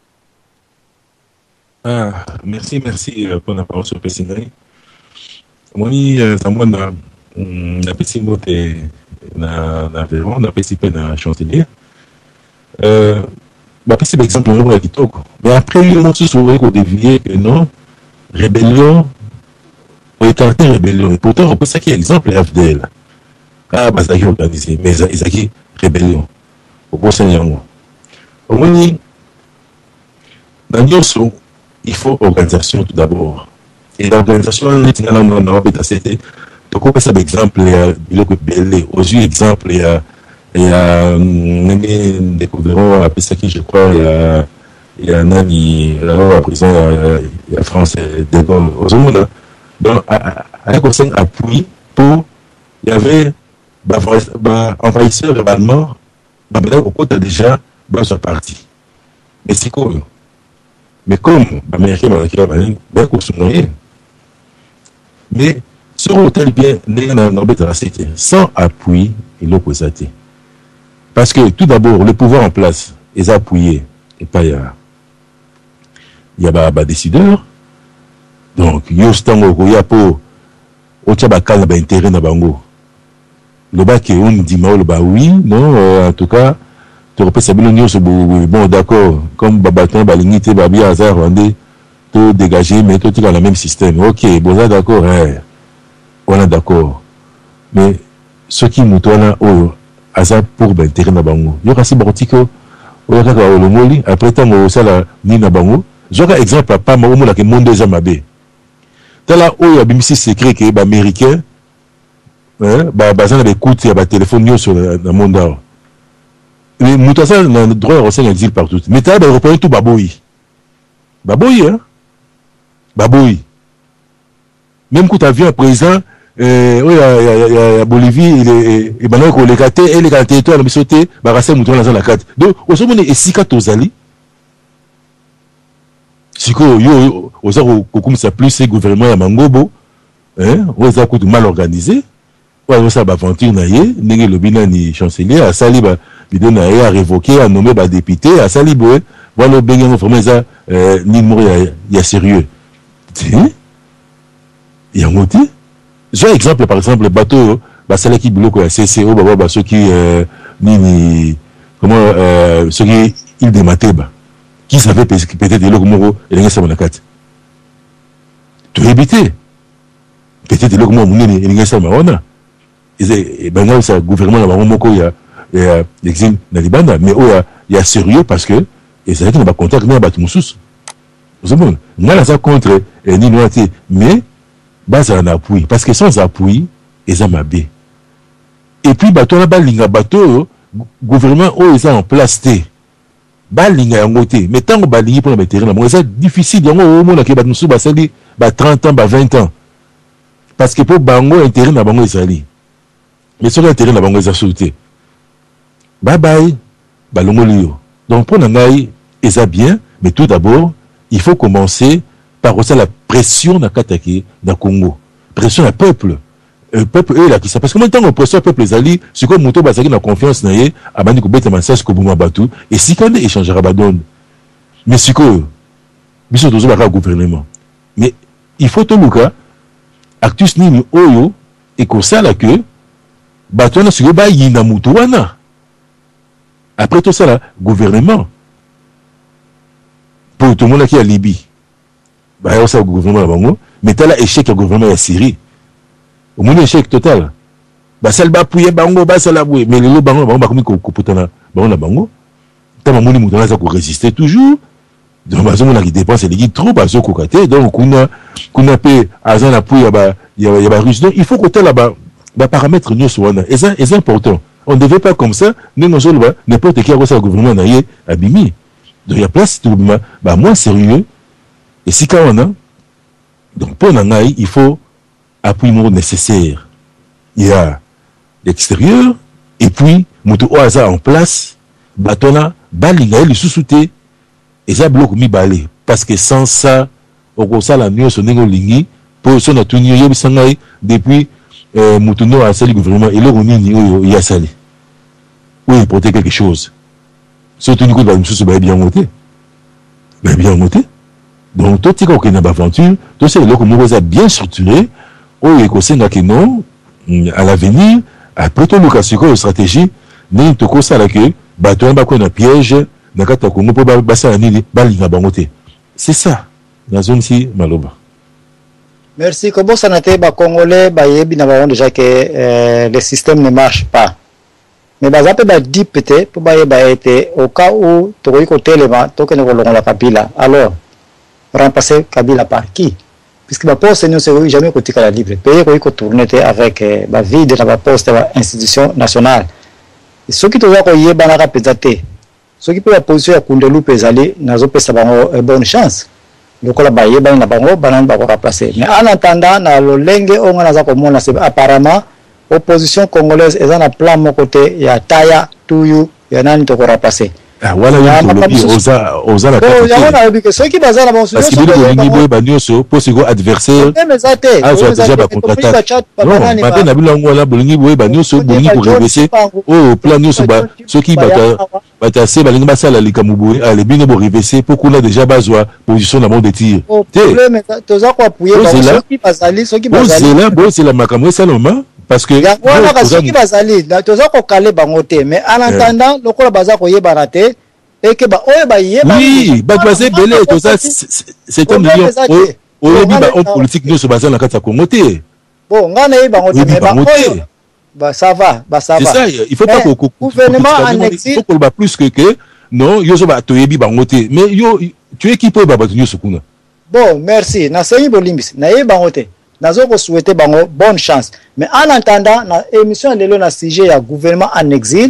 Ah, merci merci pour la parole sur Pessinari. moni zamwa na na pesi mote na na Véron na pesi pe na chancelier euh ba pesi exemple on va kitoko mais après il m'a souvent qu'on dévier que non rébellion ou écarter rébellion et pourtant on peut ça qui est exemple F D L ah bah ça qui organisé mais ça qui rébellion au bon seigneur au moni dans Yosso il faut organisation tout d'abord. Et l'organisation, on est dans le c'était donc on peut ça exemple il y a le belé aux yeux exemple il y a il y a découvert après ça qui je crois il y a il y a nani là à prison il y a France de Gaulle aux hommes donc à conseil appui pour il y avait bah envahisseur globalement bah maintenant au côté déjà bah sur parti mais c'est quoi mais comme l'Américain m'a dit, bien qu'on se noie, mais sur l'hôtel bien, sans appui, il l'a posé. Parce que tout d'abord, le pouvoir en place est appuyé, et pas il y a, il y a des décideurs. Donc, il y a il y a pour, au Tchabakal, il y a intérêt dans Bango. Le bas qui est on dit, oui, non, en tout cas, tu repères ça bon d'accord comme Babatin Balinité Babi Hazard Rwandais tout dégagé mais tout est dans le même système ok bon ça d'accord hein on est d'accord mais ce qui nous donne au Hazard pour ben terrain na bango yo kasi bortiko o ka ka le moli après tant au sala ni na bango j'aurais exemple pas ma omo la que monde déjà mabé tala o ya bimisi secret que ba américain hein ba bazana be coûte ya ba téléphone yo sur le monde mais Moutassa n'a droit à renseigner exil partout. Mais tu as repris tout Baboui. Baboui, hein? Baboui. Même quand tu as vu un président, euh, oui, il y a Bolivie, il est, et maintenant qu'on les gâte, et les gâte, toi, la sauté, bah, Rassel Mouton dans la carte. Donc, au sommet, et si quand aux alliés, si qu'on, yo, aux heures, comme ça plus, c'est gouvernement à Mangobo, hein, aux heures, mal organisé, ouais, ça, bah, aventure, naïe, n'est le bilan, ni chancelier, à Sali, bah, il donne à révoquer, à nommer bah, député, à Saliboué, voilà le béguin vraiment ça, ni mourir, il y a sérieux. Il y a un motif. J'ai un exemple, par exemple, le bateau, bah, c'est là qui bloque la C C O, bah, bah, ceux qui, ni, ni, comment, euh, ceux qui, ils démataient, bah, qui savaient peut-être des logs moraux, et les gens savent la carte. Tu es habité. Peut-être des logs moraux, et les gens savent la carte. Et ben, là, ça, gouvernement, là, vraiment, il y a, et l'exil na libanda mais oh il y a sérieux parce que et ça n'a pas contact na batu mususu vous savez moi là ça contre ni noité mais base en appui parce que sans appui ils ont mabé et puis bateau là balinga bateau gouvernement oh ils ont en place té balinga yango té mais tant que balingi pour le terrain moi c'est difficile yango au monde que batu mususu ba sali ba trente ans ba vingt ans parce que pour bango intérêt na bango ezali mais sur l'intérêt na bango ezali bye bye, balongolio. Donc pour Nangaï, et ça bien, mais tout d'abord, il faut commencer par aussi la pression dans Kataki, dans Congo. Pression à peuple. Le peuple est là qui ça. Parce que maintenant, on presse le peuple, les alliés, c'est comme Mouto Basaki dans confiance, naïe, à Bani Koubet, Mansas, Kobouma Batou, et si quand il échangera Badon. Mais c'est que, bisous tous au gouvernement. Mais il faut tout le cas, Actus Nini Oyo, et qu'on sait là que, Batouana, c'est que bah, yina Moutouana. Après tout ça, là, gouvernement, pour tout le monde qui est en Libye, bah, il y a aussi le gouvernement, mais tu as l'échec du gouvernement en Syrie. Au moins, échec total. Bah, ça va pouiller, bango, bah, ça va pouiller. Mais les lots, bango, bango, comme il faut na bango, bango. Tu as mon mouton là, ça peut résister toujours. Donc, bah, on a qui dépense, les guides trop, bah, ça cocaté. Donc, on a, qu'on a payé, à la pouille, bah, il y a, il y a, russe. Donc, il faut que tu aies là-bas, bah, paramètres, nous, soit, et ça, c'est important. On ne devait pas comme ça, nous, nous sommes n'importe qui a reçu le gouvernement naïe à Bimi. Donc, il y a place, tout le monde, bah, moins sérieux. Et si quand on a, donc, pour Nangaï, il faut appui nécessaire. Il y a l'extérieur, et puis, Moutou Oaza en place, Batona, Balingaï, le sous-souté, et ça bloque mi balé. Parce que sans ça, au cours ça, la nuit, son lingi, pour son atunio, yobi sangaï, depuis, Euh, Moutouno a sali gouvernement et l'eau il y a sali. Oui, il portait quelque chose. Surtout nous, nous sommes bien montés. Bien montés. Donc, tout ce qui est une aventure, tout ce qui est bien structuré, oyo ekosenga kino à l'avenir après to luka siko stratégie ni to ko sala ke bato ba ko na piège na kata ko mo ba basala nini balinga bango te. C'est ça la zone si maloba.
Merci. Comment ça n'a été ba Congolais ba yebi na ba déjà que euh, le système ne marche pas. Mais ba zape ba dit peut-être pour ba yeba été au cas où to ko côté le ba to que ne volons la Kabila. Alors remplacer Kabila par qui? Puisque ba poste ne se jamais côté la libre. Pays ko ko tourner avec euh, ba vide na ba poste ba institution nationale. Ce qui to ko yeba na ka pézaté. Ce qui peut la position ya Kundelu pezali nazo pesa bango euh, bonne chance. Lokola baye bana na bango bana ba ko remplacer. Mais en attendant na lolenge on na za ko mona c'est apparemment opposition congolaise est en plan mon côté ya taya tuyu ya nani to ko remplacer.
Ah voilà il faut le oza oza la
carte. Ya wana bi que ceux qui bazana bon
parce que le niveau ba nyoso pour ce adversaire. Ah ça déjà ba contre-attaque. Non, ba na bilongo la bolingi boye ba nyoso bolingi pour reverser. Oh plan nyoso ba ceux qui ba ba ta se balingi ba sala likamubu a le bino pour reverser pour qu'on a déjà bazwa position dans monde de tir.
Problème toza ko appuyer ceux qui bazali ceux qui bazali.
C'est là bon c'est la makamwe saloma. Parce que
ya wana ka soki bazali na toza ko kale bango te mais en attendant lokola baza ko yebana te et que ba oyo ba yeba
oui ba toza belé toza c'est un million o yebi ba homme politique nous se basant na kata Congo te
bon ngana yeba ngo te mais ba oyo ba ça va ba ça va
c'est ça il faut pas que
gouvernement en exil
faut qu'on ba plus que que non yo so ba to yebi bango te mais yo tu es qui peut ba ba to nyoso kuna.
Bon merci na senyi bolimbis na yeba ngo te nazo ko souhaiter bango bonne chance mais en attendant na émission de l'eau na sujet ya gouvernement en exil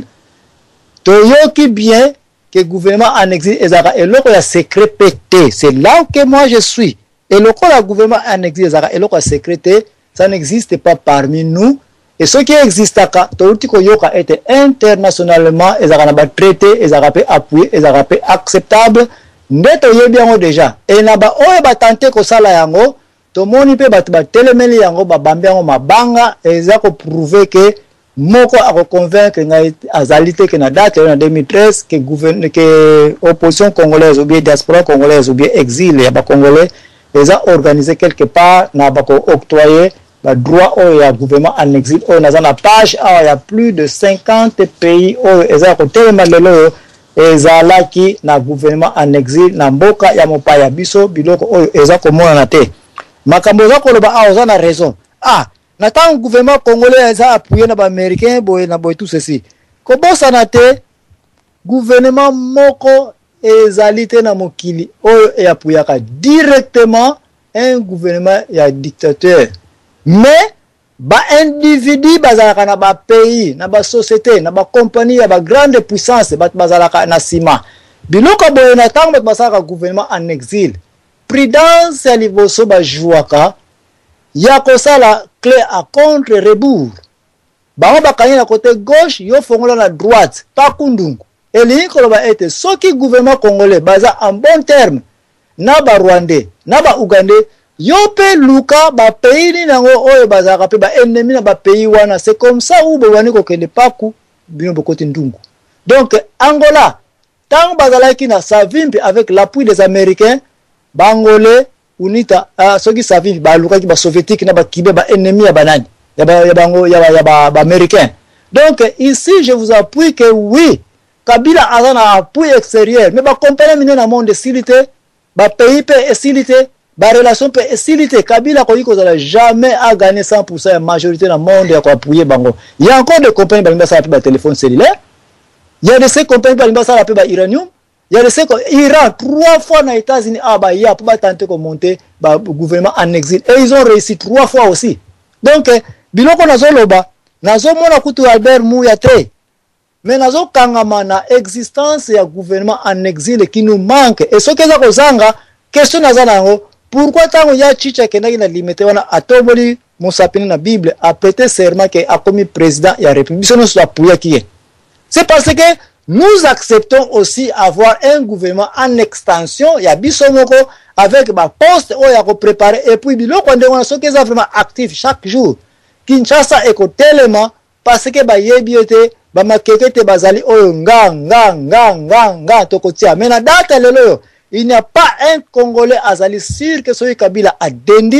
to yoki bien que gouvernement en exil ezaka eloko ya secret pété c'est là que moi je suis et le la gouvernement en exil ezaka eloko ya secret ça n'existe pas parmi nous et ce qui existe aka to uti ko yoka était internationalement ezaka na ba traité ezaka pe appuyé ezaka pe acceptable ndeto yebi yango déjà et na ba oyo ba tenter ko sala yango to moni pe bat ba telemeli yango ba bambi yango mabanga eza ko prouver que moko a convaincre ngai azalité que na date en deux mille treize que gouvernement que opposition congolaise ou bien diaspora congolaise ou bien exil ya ba congolais eza organisé quelque part na ba ko octroyer ba droit au ya gouvernement en exil au na na page ah il y a plus de cinquante pays au eza ko telemeli lelo ezala ki na gouvernement en exil na mboka ya mopaya biso biloko oyo eza ko mona na te. Makambo za koloba a oza na raison. Ah, na tant gouvernement congolais eza appuyé na ba américain boy na boy tout ceci. Ko bosa na te gouvernement moko ezalité na mokili oyo e appuyaka directement un gouvernement ya dictateur. Mais ba individu bazalaka na ba pays, na ba société, na ba compagnie ya ba grande puissance bat bazalaka na sima. Biloko boy na tant bat basaka gouvernement en exil. Prudence ya liboso ba jouaka ya kosala clé à contre rebours bango bakanye na côté gauche yo fongola na droite pa kundungu eli koloba ete soki gouvernement congolais baza en bon terme na ba rwandais na ba ougandais yo pe luka ba pays ni nango oyo bazaka pe ba ennemi na ba pays wana c'est comme ça ou bwani ko kende paku bino bokoti ndungu donc Angola tant bazalaki na savimpi avec l'appui des américains Bangolais unita uh, soki savivi ba lukaki ba soviétique na ba kibe ba ennemi ya banani ya ba ya bango ya ba, ya ba, ba américain. Donc ici je vous appuie que oui Kabila a un appui extérieur mais ba compagnie mine na monde silité ba pays pe silité ba relation pe silité Kabila ko yiko za jamais a gagné cent pour cent la majorité na monde ya ko appuyer bango. Il y a encore des compagnies ba limba ça pe ba téléphone cellulaire. Il y a de ces compagnies ba limba ça pe ba uranium. Il y a de ces Iran trois fois na États-Unis ah bah il y a pour tenter de monter bah gouvernement en exil et ils ont réussi trois fois aussi. Donc biloko nazo loba nazo mona kutu Albert Mouya te mais nazo kangama na existence ya gouvernement en exil qui nous manque et ce que ça kozanga question naza nango pourquoi tango ya chicha kendaki na limité wana atoboli Mosapini na Bible a prêté serment que a commis président ya république sono soit pouya qui est. C'est parce que nous acceptons aussi avoir un gouvernement en extension, il y a bisomoko avec ma poste où il y a préparé et puis biloko ndeko na soki eza vraiment actif chaque jour. Kinshasa eko tellement parce que ba yebiete ba makeke te bazali oyo nga nga nga nga nga tokotia. Mais na date lelo il n'y a pas un Congolais azali sûr que soki Kabila a dendi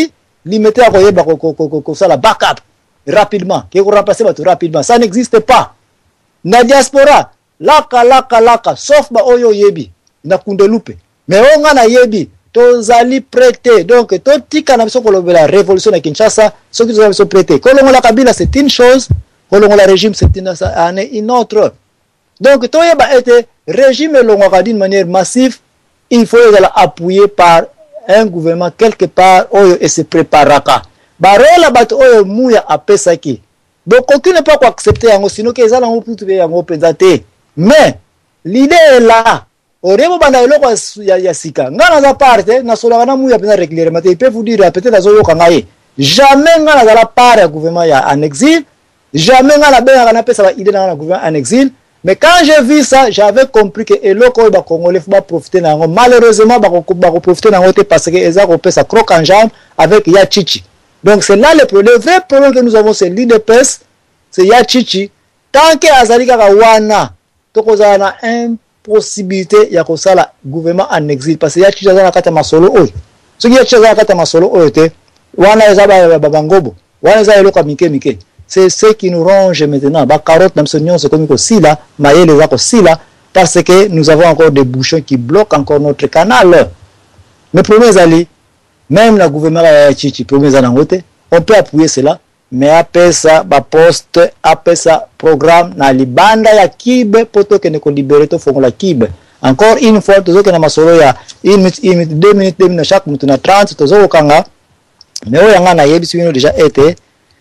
limité à koyeba ko ça la backup rapidement, qui remplacer bato rapidement. Ça n'existe pas. Na diaspora, laka laka laka, sauf ba oyo yebi, na kundelupe. Mais on a yebi, tozali prêté. Donc, to tika na biso kolobe la révolution na Kinshasa, ceux qui nous ont prêté. Kolongo la Kabila, c'est une chose, kolongo la régime, c'est une, une autre. Donc, to yeba été régime longo d'une manière massive, il faut être appuyé par un gouvernement quelque part, oyo et se préparaka. Barola bato oyo muya apesaki. Donc, aucun n'est pas accepter yango, sinon que les gens ont pu trouver yango pensate. Mais, l'idée est là. Oremo banda eloko ya ya sika. Ngana za parte na sola na muya pena régulièrement. Il peut vous dire peut-être azo yoka ngai. Jamais ngana za la part ya gouvernement ya en exil. Jamais ngana benga na pesa ba idée na gouvernement en exil. Mais quand j'ai vu ça, j'avais compris que eloko ba congolais faut pas profiter na ngo. Malheureusement ba ko ba profiter na ngo parce que eza ko pesa croc en jambe avec ya chichi. Donc c'est là le problème. Le vrai problème que nous avons c'est l'I D P S, c'est ya chichi. Tant que azali kaka wana tokoza na impossibilité ya kosala gouvernement en exil parce que ya chichi azana kata masolo oyo. Ce qui ya chichi azana kata masolo oyo te wana eza ba babangobo. Wana eza eloko mike mike. C'est ce qui nous ronge maintenant. Ba carotte nam sonyon c'est comme aussi là, maye les ako sila parce que nous avons encore des bouchons qui bloquent encore notre canal. Mais premier ali même le gouvernement ya chichi premier anangote, on peut appuyer cela. Mais après ça, ba poste, après ça, programme na libanda ya kibe poto que ne ko libérer to fongola kibe. Encore une fois, tozo que na masolo ya une minute, une minute, deux minutes, deux minutes chaque mutu na trente tozo kanga. Mais oyo nga na yebi sino déjà été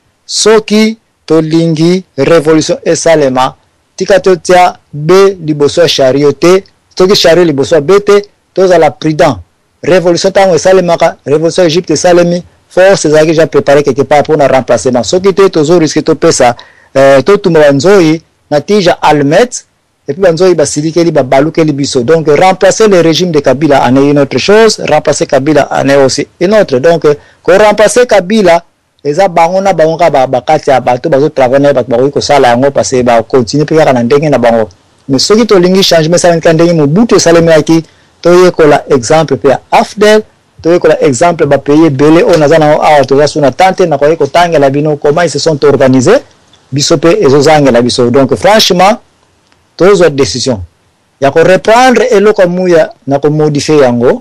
soki to lingi révolution esalema tika to tia be liboso charioté, soki chariot liboso bete toza la prudent. Révolution tango esalema ka révolution Égypte esalemi force ezaki déjà préparé quelque part pour na remplacement. Ce qui était toujours risqué to pesa euh to tumba nzoi na tija almet et puis nzoi basilikeli ba balukeli biso. Donc remplacer le régime de Kabila en est une autre chose, remplacer Kabila en est aussi une autre. Donc ko remplacer Kabila eza bango na bango ka ba bakati ya bato bazo travailler ba ba ko sala yango parce que ba continuer pe kana ndenge na bango. Mais ce qui to lingi changement ça ndenge ndenge mo butu salemi aki to yekola exemple pe Afdel to yekola exemple ba payer belé on azana awa to zasuna tante na ko yeko tangela bino comment ils se sont organisés bisope ezozangela biso. Donc franchement tozo décision ya ko reprendre eloko muya na ko modifier yango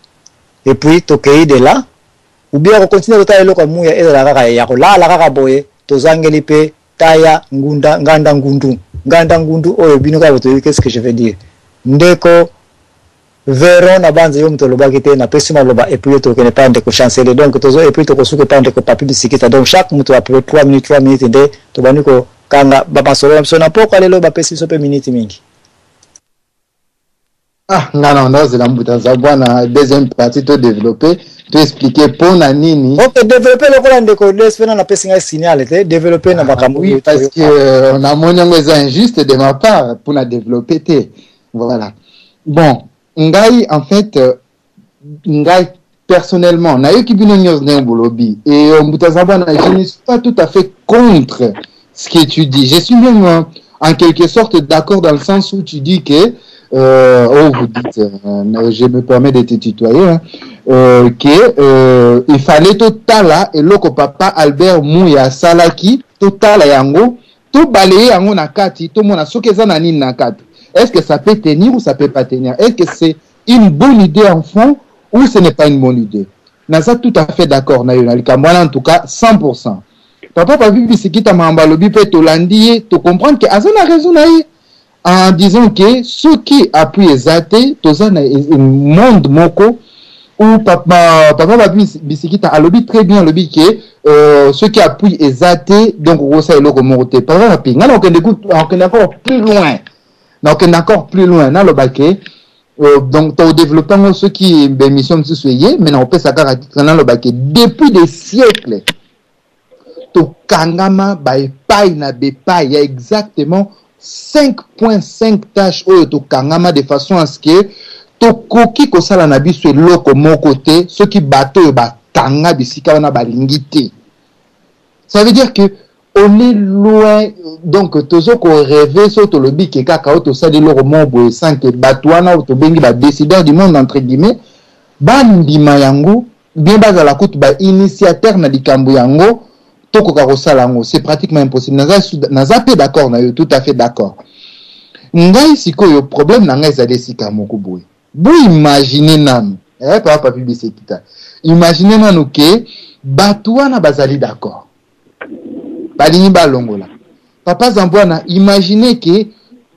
et puis to kei de là ou bien ko continuer to eloko muya ezala kaka ya ko la la kaka boye tozangeli pe taya ngunda nganda ngundu nganda ngundu oyo bino ka to qu'est-ce que je veux dire ndeko verron na banze yo mto loba kite na pesima loba et puis to kene pas ndeko chanceler donc tozo et puis to ko suke pas ndeko papi bisikita donc chaque mto après trois minutes trois minutes de to baniko kanga ba masolo na sona poko lelo ba pesi so pe minute mingi.
Ah non non non c'est la mbuta za bwana deuxième partie to développer to expliquer pour na nini.
OK développer le ko ndeko l'espena na pesi nga signal te développer na bakambo.
Oui parce que euh, on a monyango est injuste de ma part pour na développer te. Voilà. Bon ngai en fait euh, ngai personnellement na yo ki bino nyos na bolobi et mbuta za bwana je ne suis pas tout à fait contre ce que tu dis. Je suis même euh, en quelque sorte d'accord dans le sens où tu dis que euh, oh vous dites euh, je me permets de te tutoyer hein, euh, que euh, il fallait totala et loko papa Albert Mouya Salaki totala yango to balayer yango na kati to mona soki za na nini na kati. Est-ce que ça peut tenir ou ça peut pas tenir? Est-ce que c'est une bonne idée en fond ou ce n'est pas une bonne idée? Naza tout à fait d'accord na yo na likamwana en tout cas cent pour cent. Papa Papi Bisikita Mambalobi peut te l'andier, te comprendre que Azan a raison en disant que ceux qui appuient Zate, Tozan un monde moko, ou Papa Papi Bisikita a lobby très bien lobby que euh, ceux qui appuient Zate, donc Rosa et Loko Morote. Papa Papi, on est encore plus loin. Donc on est encore plus loin. Dans le baquet, donc tu développement ceux qui bémission de soyez, mais on peut s'attendre dans le baquet depuis des siècles. To kangama by pay na bepa il y a exactement cinq virgule cinq tâches au to kangama de façon à ce que to koki ko sala na biso loko mon côté ceux qui bateau ba kanga bisika na balingité. Ça veut dire que on est loin donc tozo ko rêver so to lobi ke kaka to sala loko mon boy sans que batwana to bengi ba décideur du monde entre guillemets bandima yango bien bas la coûte ba initiateur na likambo yango toko ka kosala yango c'est pratiquement impossible naza naza pe d'accord na yo tout à fait d'accord ngai sikoyo problème na ngai ezali sika moko boye bo imaginer nanu eh papa publicité kita imaginer nanu ke bato wana bazali d'accord balingi balongola papa Zambwana imaginer ke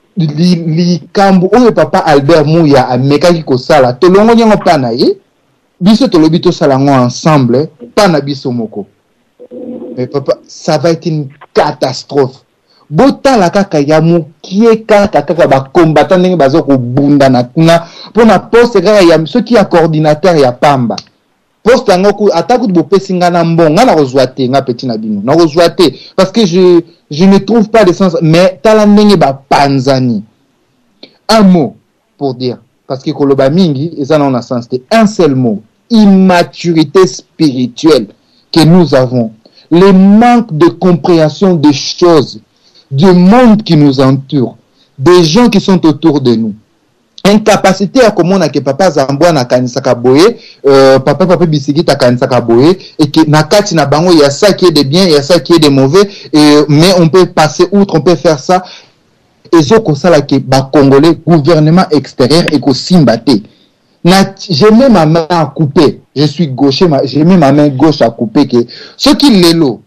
likambo oyo papa Albert Mouya amekaki kosala tolongo nyango pana ye biso tolobi tosala ngo ensemble pana biso moko mais papa ça va être une catastrophe botala kaka ya mokie kaka kaka ba combattant ndenge bazo ko bunda na kuna pona poste kaka ya soki ya coordinateur ya pamba poste ngoku ataku bo pesinga na mbonga na kozwa te nga petit na bino na kozwa te parce que je je ne trouve pas de sens mais tala ndenge ba panzani un mot pour dire parce que koloba mingi eza na sens de un seul mot immaturité spirituelle que nous avons le manque de compréhension des choses du monde qui nous entoure des gens qui sont autour de nous incapacité à comment que papa Zambwana kanisaka boye euh, papa papa Bisigita kanisaka boye et que nakati na bango il y a ça qui est de bien il y a ça qui est de mauvais et mais on peut passer outre on peut faire ça et zo kosala ke ba congolais gouvernement extérieur et ko simbate na j'ai mis ma main à couper je suis gaucher j'ai mis ma main gauche à couper que ce qui lelo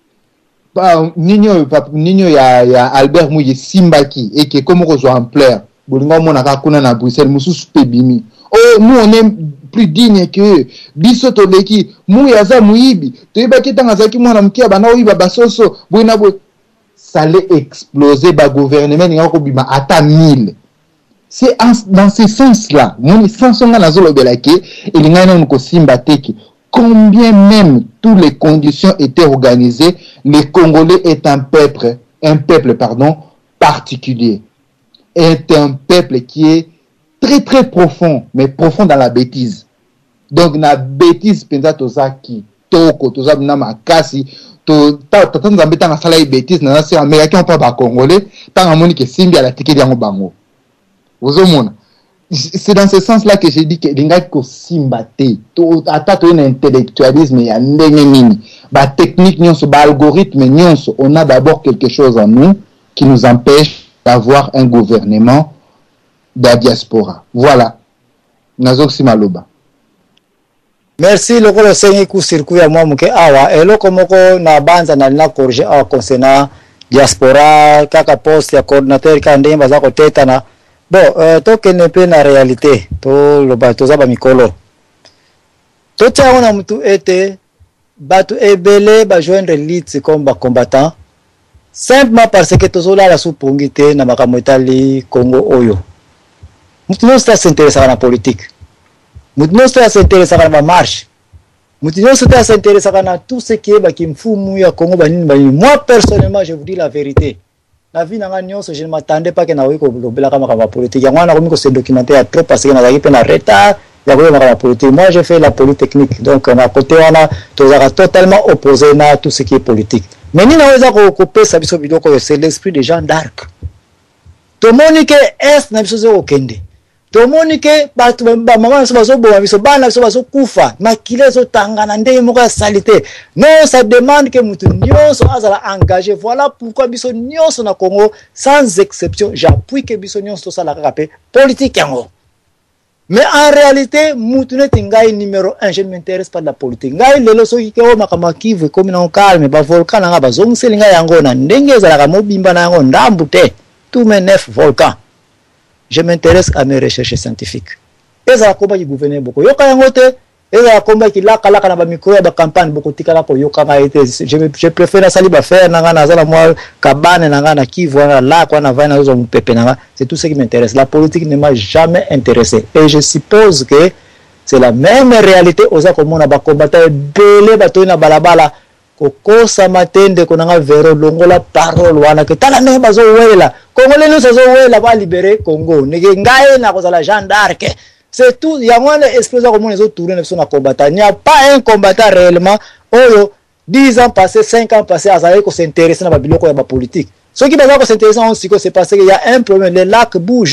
ba ninyo ninyo ya ya Albert Mouye simbaki et que comme on en pleurs bolingo mona ka kuna na Bruxelles mususu pe bimi oh nous on est plus digne que biso to leki Mouya za muibi to ibaki tanga zaki mwana mkia bana oyiba basoso boina bo ça allait exploser ba gouvernement ni ko bima ata mille c'est dans ce sens là mon sens on a la zolo belaki et l'ingana nous ko simba teki combien même toutes les conditions étaient organisées le Congolais est un peuple un peuple pardon particulier est un peuple qui est très très profond mais profond dans la bêtise donc na bêtise penza tozaki toko tozabi na makasi to ta ta nzambe tanga sala e bêtise na c'est américain pas ba congolais tanga moni ke simbi ala tikeli yango bango ozomona c'est dans ce sens là que j'ai dit que linga ko simbate to ata to un intellectualisme ya ndenge nini ba technique nyonso ba algorithme nyonso on a d'abord quelque chose en nous qui nous empêche d'avoir un gouvernement de la diaspora voilà nazoksi maloba.
Merci lokolo sengi ku circuit ya mwa muke awa eloko moko na banza na na corriger awa concernant diaspora kaka poste ya coordinateur ka ndemba za ko teta na bon euh, to kene pe na réalité to loba to za ba mikolo to tia na mutu ete batu ebele ba joindre l'élite comme ba combattant simplement parce que to zola la supungite na makambo etali Congo oyo mutu no sta s'intéresser à la politique. Nous s'intéressons à la marche. Nous s'intéressons à tout ce qui est le Congo. Moi, personnellement, je vous dis la vérité. La vie, je ne m'attendais pas que la politique. Je se documenter trop parce qu'il y a un retard. La politique. Moi, je fais la polytechnique. Donc, à côté, on a totalement opposé à tout ce qui est politique. Mais nous avons c'est l'esprit des gens d'Arc. Tout le monde qui est n'a pas aucun. To monike batu ba mama so baso bo biso bana so baso kufa makile so tangana ndenge moko ya salité non ça demande que mutu nyonso azala engagé voilà pourquoi biso nyonso na Congo sans exception j'appuie que biso nyonso ça la rapé politique yango mais en réalité mutu neti ngai numéro un je ne m'intéresse pas de la politique ngai lelo so kiko makama kivu comme na calme ba volcan nga bazong selinga yango na ndenge ezala ka mobimba na yango ndambu te tous mes neuf volcans. Je m'intéresse à mes recherches scientifiques. Et ça combat qui gouverne beaucoup. Yoka yangote, et ça combat qui la kala kana ba micro ya ba campagne beaucoup tikala ko yoka nga été. Je je préfère na sali ba faire nanga na zala moi kabane nanga na Kivu na la kwa na va na zo mpepe nanga. C'est tout ce qui m'intéresse. La politique ne m'a jamais intéressé. Et je suppose que c'est la même réalité aux comme on a ba combattre belé bato na balabala. Koko samatende konanga vero longola parole wana ke tala ne bazo wela Congolais nous zo wela ba libérer Congo nege ngaye na kozala Jeanne d'Arc c'est tout yangwana exploser comme les autres tourner sur na combattant il n'y a pas un combattant réellement oyo dix ans passés cinq ans passés azali ko s'intéresser na ba biloko ya ba politique ceux qui baza ko s'intéresser on siko c'est parce qu'il y a un problème les lacs bougent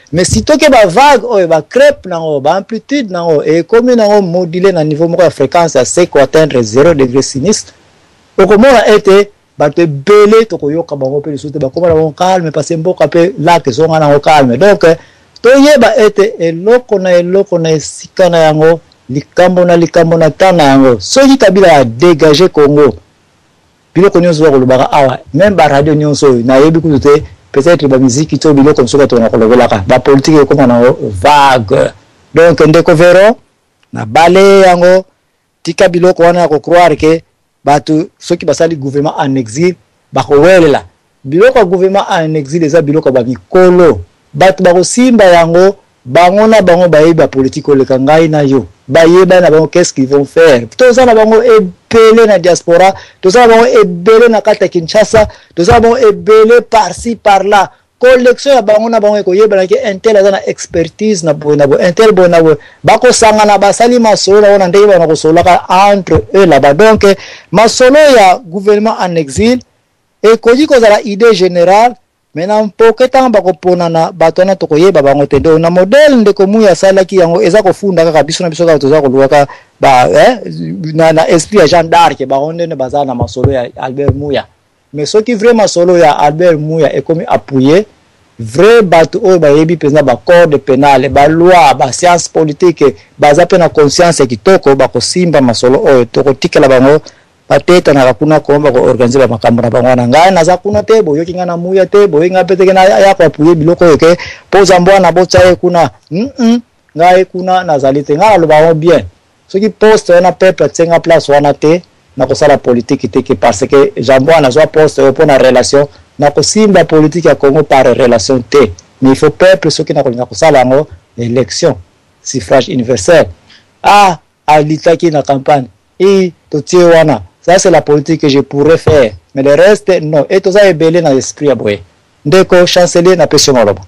mais sitôt que ba vague oh ba crêpe nango ba amplitude nango et comme nango modulé na niveau moko ya fréquence à sec ko atteindre zéro degré sinistre okomona été ba te belé to koyoka bango pe lisusu ba komona bon calme parce que mboka pe là que zonga nango calme donc to yeba été eloko na eloko na esika na yango likambo na likambo na tana yango soki Kabila a dégagé Congo biloko nyonso ba kolobaka awa même ba radio nyonso na yebi kutu te peut-être ba musique to biloko nsoka to na kolobelaka ba politique ko na vague donc ndeko vero na balé yango tika biloko wana ko croire que batu soki basali gouvernement en exil ba ko welela biloko gouvernement en exil eza biloko ba mikolo batu ba ko simba yango bango na bango bayiba politique oleka ngai na yo bayeba na bango qu'est-ce qu'ils vont faire toza na bango ebele na diaspora toza na bango ebele na kata Kinshasa toza na bango ebele par-ci par-là collection ya bango na bango ekoyeba na ke intel aza na expertise na bo na bo intel bo na bo bako sanga na basali masolo na ona ndenge bana ko solaka entre eux là-bas donc masolo ya gouvernement en exil et koji ko za idée générale maintenant poketa ba ko pona na batona to koyeba bango tendo na modèle ndeko muya salaki yango eza ko funda kaka biso na biso ka toza ko luaka ba eh na na esprit ya Jean d'Arc ba onde ne bazana masolo ya Albert Muya mais ce qui vraiment solo ya Albert Muya est comme appuyé vrai bato o ba yebi pesa ba code pénal ba loi ba science politique ba za pe na conscience kitoko ba ko simba masolo o to ko tikela bango pateta na kuna komba ko organiser ba makambo na bango na ngai na za kuna te boyo kinga na Muya te boyo ngape te na ya ko appuyer biloko yoke poza mbwana botsa e kuna mm ngai kuna na zalite ngala lo ba bien ce qui poste na peuple tsenga place wana te na ko sala politique te parce que jambwana zo poste pour na relation na ko simba politique ya Congo par relation te mais il faut peuple ce qui na ko na ko sala ngo élection suffrage universel ah alitaki na campagne et to wana ça c'est la politique que je pourrais faire mais le reste non et tout ça est belé dans l'esprit aboye ndeko chancelier na pession maloba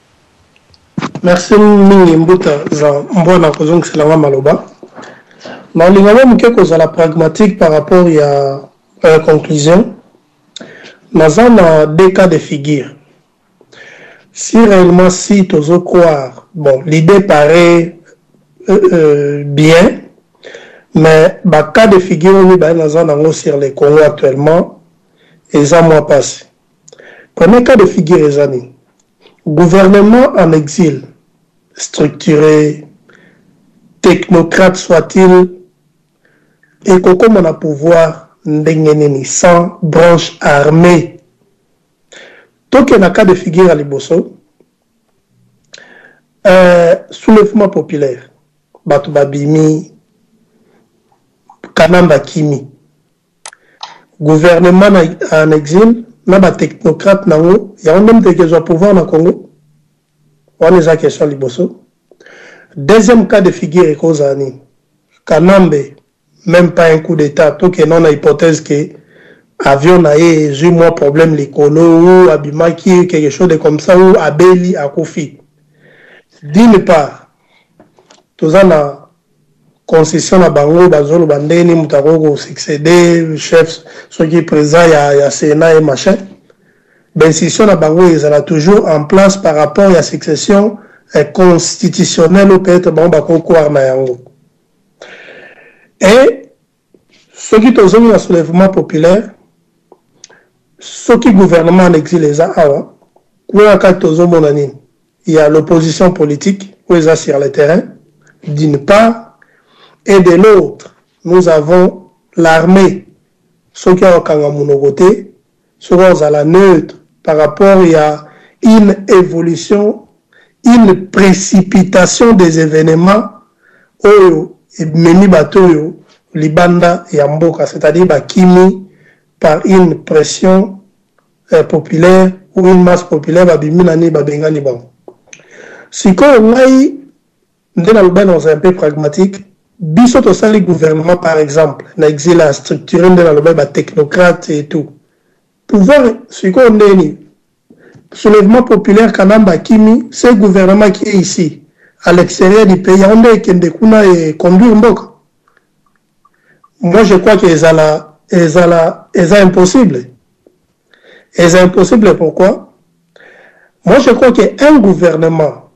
merci mingi mbuta za mbona kozong selanga maloba na lingamo muke kozala pragmatique par rapport à la conclusion naza na deux cas de figure si réellement si tozo croire bon l'idée paraît euh, euh, bien mais bah cas de figure on est dans sur les Congo actuellement et ça mois passé premier cas de figure les années gouvernement en exil structuré technocrate soit-il et comme on a pouvoir n'dengeneni sans branche armée donc il y a un cas de figure à Liboso euh, soulèvement populaire Batu Babimi Kanamba Kimi gouvernement en exil na ba technocrate nango ya on même de pouvoir na Congo on est à question Liboso deuxième cas de figure est Kozani Kanambe même pas un coup d'état tout que non a hypothèse que avion na eu moi problème l'écolo ou abimaki quelque chose de comme ça ou abeli à Kofi d'une part tout ça na concession na bango bazolo bandeni mutako succéder chef ce qui est présent il y a il y a Sénat et machin ben institution na bango ils sont toujours en place par rapport à la succession eh, constitutionnelle ou peut-être bon ba ko croire na yango et ce qui est un soulèvement populaire ce qui gouvernement en exil les a awa il y a l'opposition politique où ils sont sur le terrain d'une part et de l'autre nous avons l'armée ceux qui ont côté ceux qui ont la neutre par rapport il y a une évolution une précipitation des événements où meni bateau libanda ya mboka c'est-à-dire bakimi par une pression euh, populaire ou une masse populaire babimi nani babengani bango siko ngai ndena lobana on est un peu pragmatique biso to sali gouvernement par exemple na exil la structure ndena lobana technocrate et tout pouvoir siko ndeni soulèvement populaire kanamba kimi c'est gouvernement qui est ici à l'extérieur du pays on est kende kuna et conduire mboka. Moi, je crois que c'est impossible. C'est impossible pourquoi? Moi, je crois qu'un gouvernement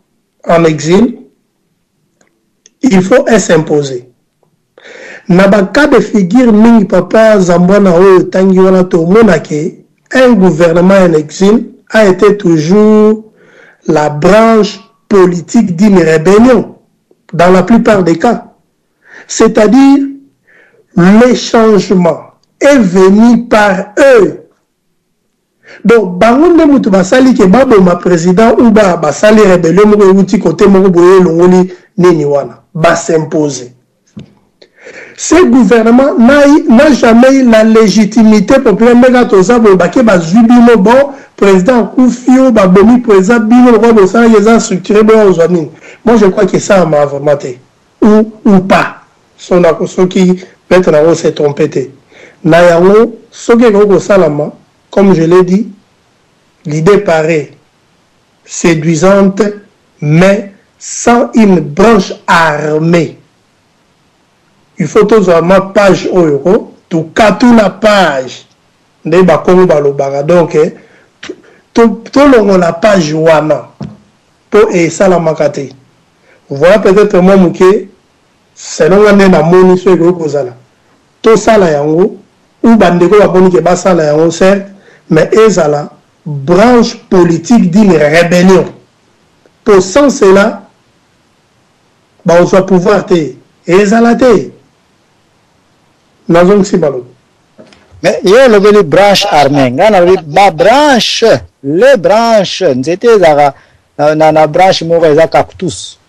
en exil, il faut s'imposer. Na ba cas de figure mingi papa Zambwana o tangi wana to monake, un gouvernement en exil a été toujours la branche politique d'une rébellion dans la plupart des cas. C'est-à-dire le changement est venu par eux. Donc, bangonde mutu basali ke babo ma président ou ba basali rébellion mo euti côté mo boye longoli nini wana ba s'imposer. Ce gouvernement n'a jamais eu la légitimité populaire mega toza bo baké ba zubino bon président Koufio ba bomi président bino ko bo ça les structuré bon ozani. Moi je crois que ça m'a vraiment été ou ou pas. Son ceux qui maintenant s'est trompé. Na yango soki ko salama. Comme je l'ai dit, l'idée paraît séduisante, mais sans une branche armée. Il faut toujours ma page euro, tout cas toute la page de Bakomo Balobara. Donc, tout le monde la page wana pour et ça la makate. Voilà peut-être moi mouké, selon l'année na moni sur le kozala. Tout ça la yango, ou bandeko baboni ke basa la yango certes. Mais ezala branche politique d'une rébellion. Pour sans cela, bah on soit pouvoir te ezala te. Nazong si balo.
Mais il y a le branche armée, on a ba branche, les branches, c'était la na na branche mauvaise cactus.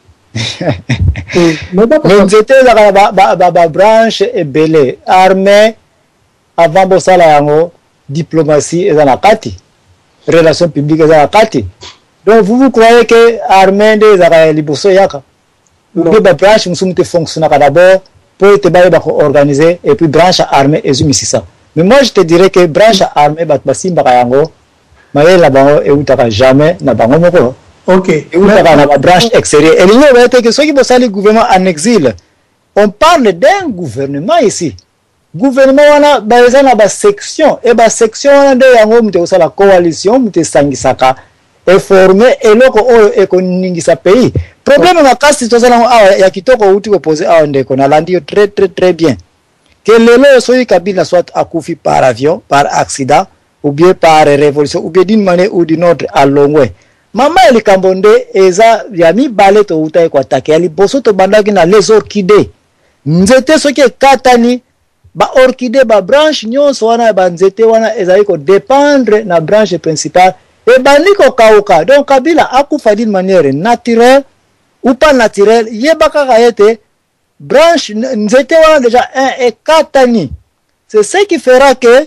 Mais c'était la ba ba branche et belé armée avant bosala yango. Diplomatie est dans la kati, relations publiques est dans la kati. Donc vous vous croyez que l'armée des Liboso Yaka, les branches ne fonctionnent pas d'abord pour être organisé et puis branche armée et ça. Mais moi je te dirais que branche armée bat basim bakayango, mais la bango et utaka jamais na bango moko.
Ok.
Et utaka na branche extérieure. Et l'union européenne que ceux qui bossent le gouvernement en exil, on parle d'un gouvernement ici. Gouvernement wana baeza na ba section et ba section wana nde yango mute osala coalition mute sangisaka et former eloko oyo ekoningisa pays. Problème na kasi tozala awa ya kitoko uti ko poser awa ndeko na landi yo très très très bien. Que lelo soyi Kabila soit akufi par avion, par accident ou bien par révolution ou bien d'une manière ou d'une autre à Longwe. Mama eli kambonde eza ya mi baleto uta ko attaquer ali boso to bandaki na les orchidées. Nzete soki katani ba orchidée ba branche nyonso wana ba nzete wana ezali ko dépendre na branche principale et bandiko kauka. Donc Kabila akufa d'une manière naturelle ou pas naturelle, yebaka kaete branche nzete wana déjà un et katani. C'est ce qui fera que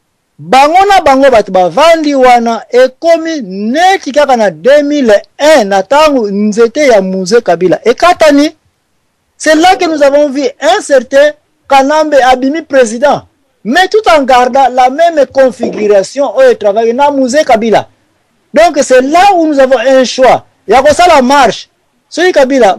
bango na bango batu bavandi wana ekomi neti kaka na deux mille un na tangu nzete ya musée Kabila et katani. C'est là que nous avons vu un certain Kanambe Abimi président, mais tout en gardant la même configuration où il travaille dans le musée Kabila. Donc c'est là où nous avons un choix. Il y a ça la marche. Celui Kabila,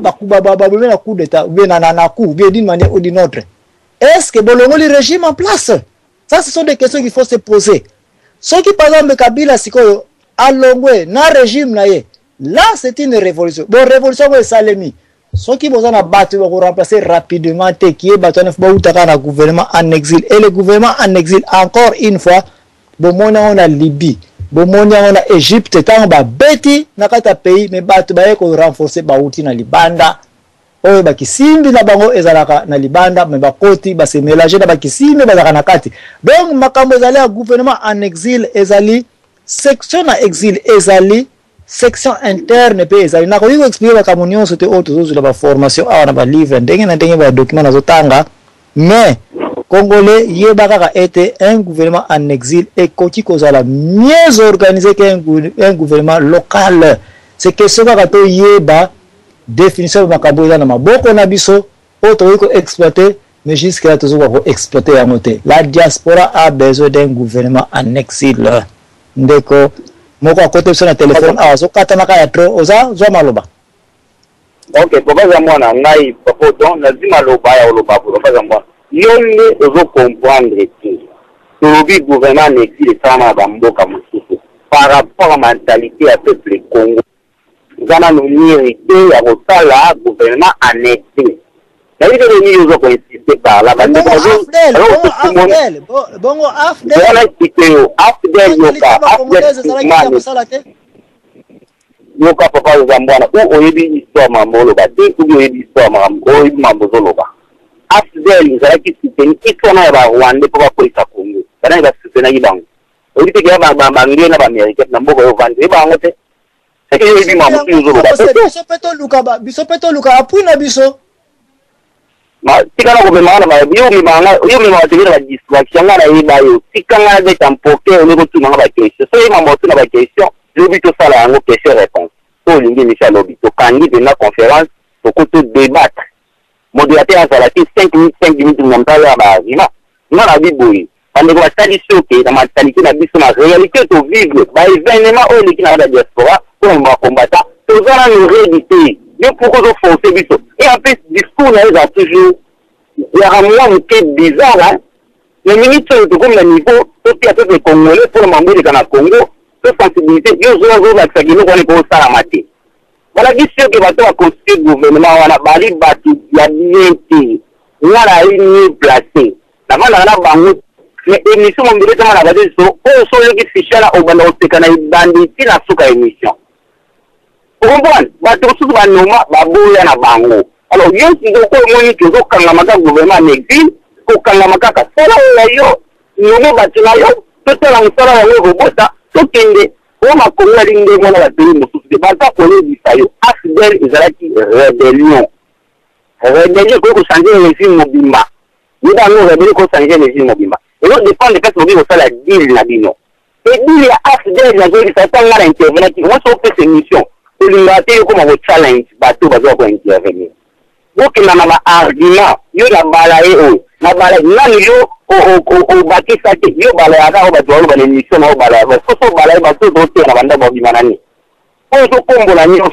un coup d'État, ou bien un coup, ou bien d'une manière ou d'une autre. Est-ce que Bolongo le régime en place? Ça, ce sont des questions qu'il faut se poser. Ceux qui, par exemple, Kabila, c'est quoi? À Longwe, dans le régime, là, c'est une révolution. Bon, révolution, c'est Salemi. Ceux qui vont battre vont remplacer rapidement qui est battu le gouvernement en exil. Et le gouvernement en exil, encore une fois, bon, on a Libye, bon, on a Égypte, tant que bêti, n'a pas pays, mais battu ko renforcer bauti na libanda. Oh, ba kisimbi na bango ezalaka na libanda, mais ba koti ba se mélanger na ba kisimbi ba na kati. Donc makambo ezali à gouvernement en exil ezali section na exil ezali section interne pe ezali na ko expliquer ba kamunion sote autres autres la ba formation a na ba livre ndenge na ndenge ba document na zotanga. Mais Congolais yebaka était un gouvernement en exil et koki kozala mieux organisé qu'un un gouvernement local. C'est que ce ka to yeba définition de makambo na maboko na biso auto ko exploiter mais jusqu'à toujours ko exploiter à côté. La diaspora a besoin d'un gouvernement en exil. Ndeko moko akote sur le téléphone azo katana ka ya tro oza zo maloba.
OK, papa za mwana ngai papa don lazima loba ya loba papa za mwana. Yole ozo comprendre que le gouvernement en exil est sama ba mboka mosusu par rapport à la mentalité à peuple Congo. tozana no mérité ya kosala gouvernement en été. Nabi de ni yozo ko insister par là.
Bongo Afdel, bongo Afdel.
Bona kiteo, Afdel yoka, Afdel. Yoka papa zambwana, o oyebi histoire mamolo ba, te ko oyebi histoire mamolo, oyebi mambo zoloba. Afdel zalaki siteni ikona ya ba Rwanda ko ba polisa Congo. Bana ba sitena yibango. Oyebi te ba ba bangi na ba America na mboko yo vande bango te. C'est que oyebi mambo zoloba.
Biso peto luka ba, biso peto luka apui na biso.
Ma tikana ko bemana ba yo mi manga yo mi manga tibira ba distraction ngana yiba yo tikanga de tampoke o lego tuna ba question so yima mo tuna ba question lobi to sala ngo question réponse to lingi Michel lobi to kangi de na conférence to ko to débattre modérateur sala ti cinq minutes cinq minutes ngambala ba ima na na biboyi ande ko tali soke na mentalité na biso na réalité to vivre ba événement o liki na la diaspora pour mba combattant to zana no réalité. Mais pourquoi vous forcez biso? Et en plus, le discours là, toujours, il y a un moment qui est bizarre, hein. Les ministres de comme le niveau, tout qui a fait le Congolais pour le membre de Ghana Congo, de sensibilité, ils ont joué avec ça qui nous connaît pour ça la maté. Voilà, bien sûr que va te construire le gouvernement, on a bali bâti, il y a bien été, il y a une placée. D'abord, on a bango, les émissions, on dirait comment la base de so, oh, so, le qui fichait là, au bande, on se canait, bandit, il a souka émission. Comprendre bato tous ba noma ba boya na bango alors yo ngo ko moni ke zo kanga maka gouvernement exil ko kanga maka ka sala la yo noma bato na yo to tala msala wa yo bota to kende o ma ko ngali nge mona ba tiri mususu de bata ko le bisayo Afdel ezalaki rébellion rébellion ko ko changer régime mobimba ni ba no rébellion ko changer régime mobimba et donc dépend de qu'est-ce que vous sala deal na bino et dit ya Afdel na zo ça tanga na intervenir moi so fait cette mission. Il a été comme un challenge, bateau, bateau, pour intervenir. Donc, il y a un argument, il y a un balaye, il y a un balaye, il y a un bâti, il y a un balaye, il y a un balaye, il y a un émission, il y a un balaye, il y a un balaye, bateau, il y a un balaye, il y a un balaye. On se combo la nuit.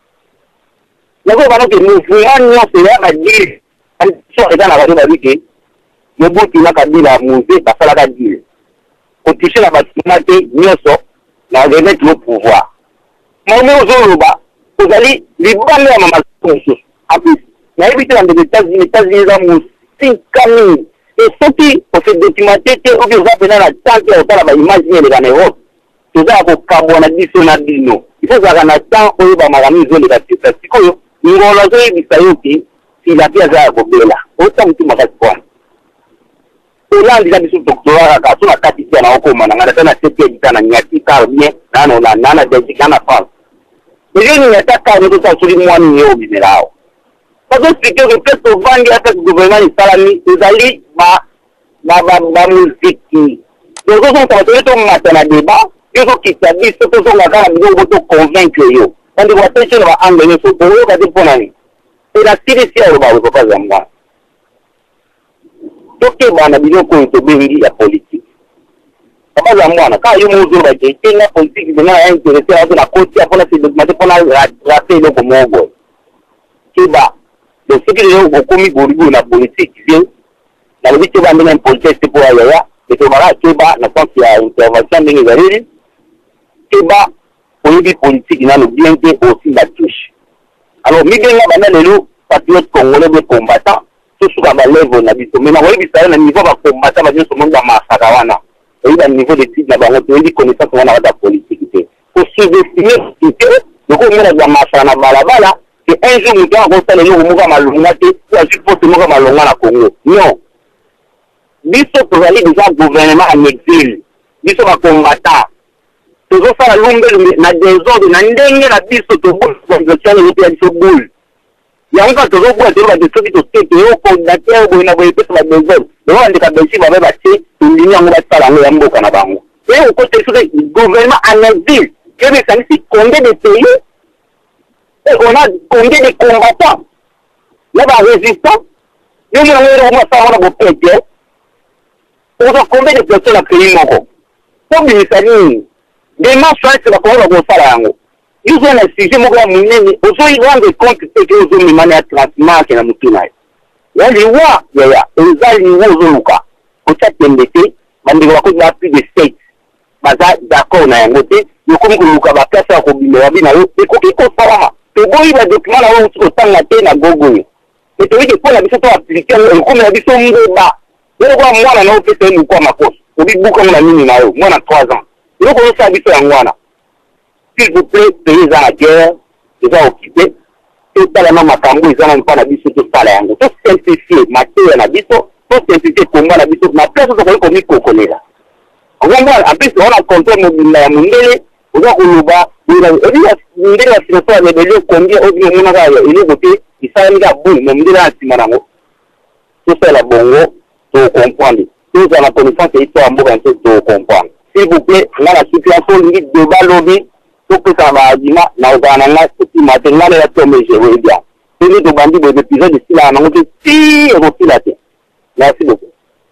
Il y a un balaye, il y a un balaye, il y a un balaye, il y a un balaye, il y a un balaye, il y a un balaye, il y a un balaye, il y a un balaye, il y a un balaye, il y a un balaye, il y a pouvoir. Maman Zoloba, vous allez les balles à ma maison. En plus, il y a évité dans les États-Unis, les États-Unis ont cinq mille. Et ceux qui ont fait documenter, qui ont fait dans la tente, qui ont fait imaginer les Ghanéros, tout ça pour carbone additionner. Il faut avoir un temps où il va m'amener les États-Unis. Parce que nous avons dit que si la pièce est à côté là, autant que tu m'as fait quoi. Ola ndika biso doctorat ka so na kati na okoma na ngata na sepia ditana nyati ka bien na no na na de dikana fa. Mais je ne sais pas nous ça sur moi ni au binelao. Parce que c'est que peut to vandi ata gouvernement ni salami ezali ba ba ba ba musique. Donc on va faire tout matin débat, ils ont qui t'a dit ce que on va faire nous to convaincre yo. On doit attention va enlever ce pour eux ka de ponani. Et la série c'est ba ko pas zamba. Toke bana biloko to bengi ya politique. Papa za mwana ka yo mozo ba ke na politique de na intéressé à la côté à la c'est de pour la rater le komogo. Kiba. Donc ce que yo komi borigo na politique vient na le bitu ba ndena politique pour aya et to mara kiba na quand il y a intervention ndenge zariri. Kiba politique politique na le bien que aussi la touche. Alors mi benga bana lelo patriote congolais de combattant sur la lèvre na biso mais na oui bisa na niveau ba combattant ba biso monde ba masaka wana et ba niveau de type na ba ngoto ndi connaissance wana ba politique pour sous-estimer que le ko mena ba masaka na balabala que un jour nous doit rester le mo ka malonga te ou juste pour mo ka malonga na Congo non biso pour aller déjà gouvernement en exil biso ba combattant toujours faire l'ombre na désordre na ndenge na biso to bo constitution le pays so boule. Il y a encore toujours beaucoup de choses qui sont faites, et au coordinateur, il y a beaucoup de besoins. Donc, on dit que va faire une ligne en faire la même boca. Et au côté du gouvernement en exil, il y a combien de pays, et on a combien de combattants, il y a des résistants, il y a des gens on a combien de personnes à créer mon corps. Pour les familles, des marches, c'est la commande de faire. Ils ont un sujet, moi, je me aussi rendre compte que ils ont une manière de traitement qui est la moutina. Il y a des rois, il y a des gens qui ont des cas. Pour cette M D T, il y a plus de sept. D'accord, on a un côté, il y a comme que le cas va faire ça, il y a des gens qui ont des gogoyi ba document na wo otanga te na gogoyi mais to wiki pona biso to appliquer ko me biso mba yo kwa mwana na opesa ni kwa makosa obi buka na nini na yo mwana trois ans yo ko sa biso ya mwana s'il vous plaît pays à la guerre déjà occupé tout à la makambo izana mpana biso to sala yango to simplifier matière na biso to simplifier combat na biso na place to ko mi kokolela ngomba en plus on a contrôle mobile ya mundele oza kuluba ila ila ndele ya sinoso ya rebellion combien obi mona ga ile côté isani ga bon mundele ya simanango tout ça la bongo to comprendre tout ça la connaissance et histoire mboka nto to comprendre s'il vous plaît na la situation lingi de balobi to que ça va dima na ozana na kuti matengana ya to meje we bien c'est de bandi de épisode ici là na ngote si et aussi là merci beaucoup.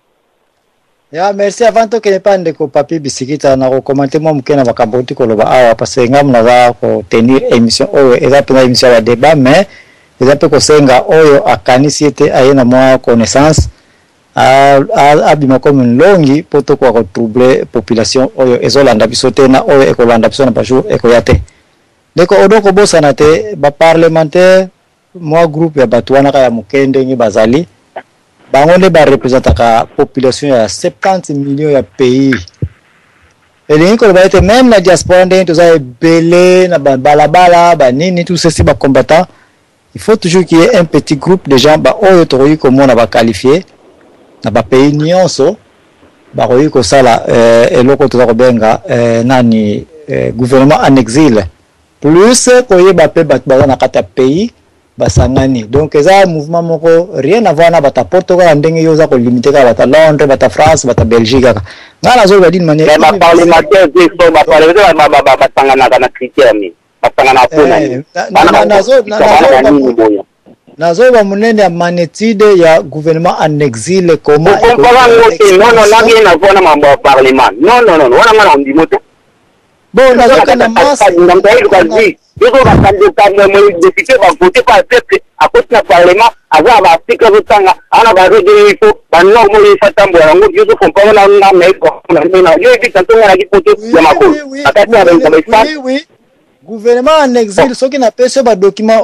Ya merci avant to kene pande ko papi bisikita na ko commenter mo mukena bakamboti ko loba awa parce que ngam na za ko tenir émission oyo eza pena émission ya débat mais eza pe ko senga oyo akanisi ete ayena mo connaissance a a bima comme longi poto ko ko troubler population oyo ezolanda biso te na oyo ekolanda biso na bajou ekoyate deko odoko bosana te ba parlementaire mo groupe ya batwana ka ya mukende ngi bazali bango nde ba représentaka population ya soixante millions ya pays elingi koloba ete même na diaspora ndenge toza ebele na balabala banini tout ceci ba combattant il faut toujours qu'il y ait un petit groupe de gens ba oyo tokoki komona ba qualifié na ba pays nyonso bakoki kosala euh, eloko toza kobenga euh, nani euh, gouvernement en exil plus koyeba pe bato baza na kati ya pays basangani donc eza mouvement moko rien à voir na bata Portugal ndenge yoza ko limiter ka bata Londres bata France bata Belgique ka ngala zo ba dine manière
ba parlementaire de so ba parlementaire ba ba batangana na critère ni batangana pona ni
na nazo nazo nazo ba munene ya manetide ya gouvernement en exil comment
non non la bien avant na mambo parlement non non non wana ngana ndimoto
bon nazo kana masse
Ils ont un député va voter par le peuple à côté du Parlement, avant un article de temps, on a besoin de il faut, un norme de septembre, on a dit qu'on peut pas la mais on a dit que quand on a dit pour tout, il y a ma
oui, oui, gouvernement en exil, ce qui n'a pas ce document,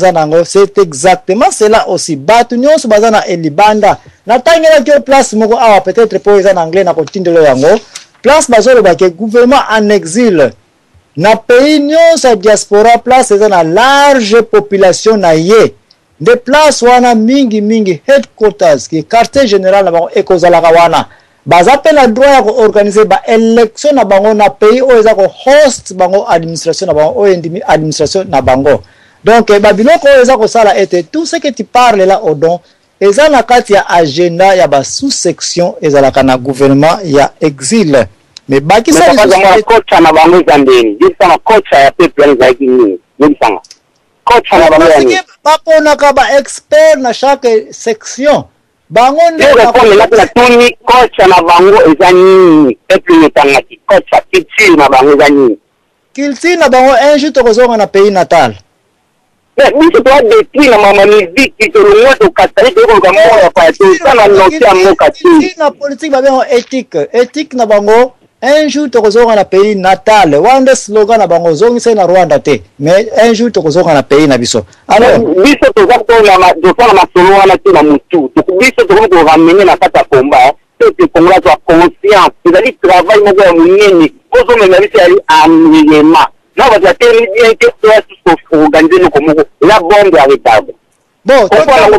c'est exactement cela aussi. Batunion, ce bazana et libanda. N'attendez que place, peut-être pour les anglais, n'a continué le yango. Place, bazolo, gouvernement en exil. Na pays nyonso diaspora place eza na large population na ye de place wana mingi mingi headquarters ki quartier général na bango ekozalaka wana baza pe na droit ya ko organiser ba élection na bango na pays oyo eza ko host bango administration na bango oyo ndimi administration na bango donc ba biloko oyo eza ko sala ete tout ce que tu parles là Odon eza na kati ya agenda ya ba sous section ezalaka na gouvernement ya exil. Mais baki ça
les coach na bango zandeni dit ça coach ya peuple za kini ni sanga coach na bango yani
papo na ka ba expert na chaque section bango
ne ko na la tuni coach na bango ezani peuple ni tanga ki coach kichi na bango ezani
kilti na bango un jour to kozonga na pays natal
mais ni se doit détruire na mama musique qui te le moto katali ko ko mo pa to sana no tia mo kati
na politique ba bango éthique éthique na bango un jour tu ressors na pays natal wande slogan na bango zongisa na Rwanda te mais un jour tu ressors na pays na biso
alors biso to zakto na ma do na masolo wana ti na mutu to biso to ko ramener na kata combat te kongola to conscience c'est-à-dire travail mo ya munene ko zo me biso ali amiyema na ba te ni bien que to est organiser le comme la bombe à retard
bon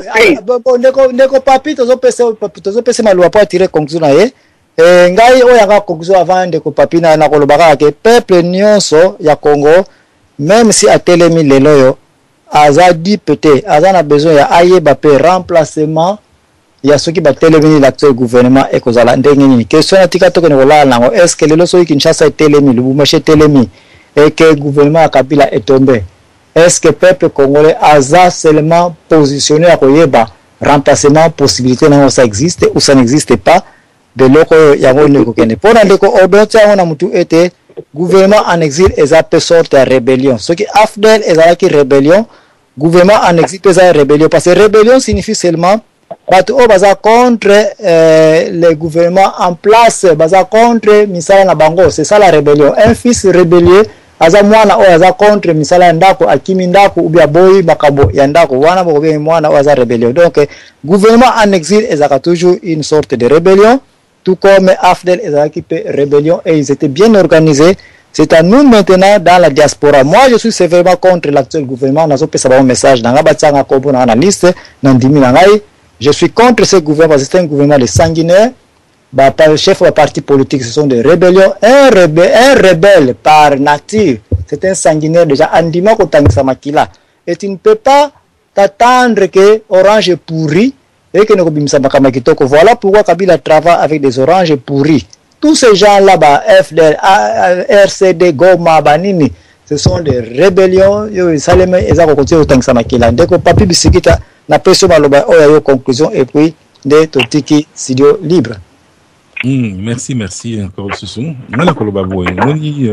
bon ndeko ndeko papi to zo pese to zo pese malwa pour tirer conclusion na ye Eh, ngai oya ka conclusion avant de ko papina na kolobaka ke peuple nyonso ya Congo même si atelemi lelo yo aza dit peut-être aza na besoin ya ayeba pe remplacement ya soki ba telemi l'actuel gouvernement e kozala ndenge nini question atika to ko la nango est-ce que lelo soki Kinshasa telemi Lubumbashi chez telemi et que gouvernement ya Kabila est tombé est-ce que peuple congolais aza seulement positionné à koyeba remplacement possibilité non ça existe ou ça n'existe pas de loko yango ndeko kende pona ndeko odotya wana mutu ete gouvernement en exil eza pe sorte ya rébellion ce qui afdel eza ki rébellion gouvernement en exil eza rébellion parce que rébellion signifie seulement bato o baza contre euh, les gouvernements en place baza contre misala na bango c'est ça la rébellion un fils rébellieux aza mwana o aza contre misala ndako akimi ndako ubia boy makabo ya ndako wana bo bien mwana o aza rébellion. Donc gouvernement en exil ezaka toujours une sorte de rébellion, tout comme Afdel ezaki pe rébellion, et ils étaient bien organisés. C'est à nous maintenant dans la diaspora. Moi je suis sévèrement contre l'actuel gouvernement. Nazo pesa ba message na ngabatanga ko bona analyste na ndimi na ngai. Je suis contre ce gouvernement parce que c'est un gouvernement de sanguinaires. Bah, par le chef de parti politique, ce sont des rébellions. Un rebelle, un rebelle par nature, c'est un sanguinaire déjà. Andima Kotangisa Makila. Et tu ne peux pas t'attendre que orange pourri et que nous Kitoko. Voilà pourquoi Kabila travaille avec des oranges pourris. Tous ces gens là-bas, F D L, R C D, Goma, Banini, ce sont des rébellions. Ils ont continué Kotangisa Makila. Dès que Papi Bisikita n'a pas eu conclusion et puis des Totiki Sidio libre.
Mm, merci, merci encore, Soussou. Nana Kolobabo, Moni,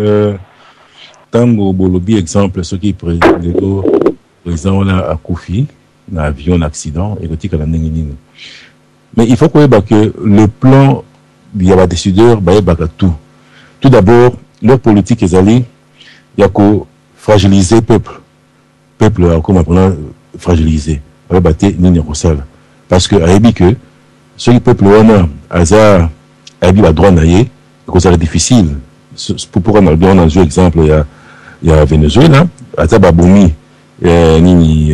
Tango Bolobi, exemple, ce qui est président à Koufi, dans l'avion, accident, et le tic à la Nenginine. Mais il faut qu'on ait que le plan, il y a des décideurs, il y a tout. Tout d'abord, leur politique est allée, il y a qu'à fragiliser le peuple. Le peuple a comme apprenant fragiliser. Il y a battu Nini Rossal. Parce que, il y a que, ce peuple, on a, hasard, il y a droit naïe, que ça est difficile. Pour prendre un exemple, il y a, il y a Venezuela, à Tababoumi, ni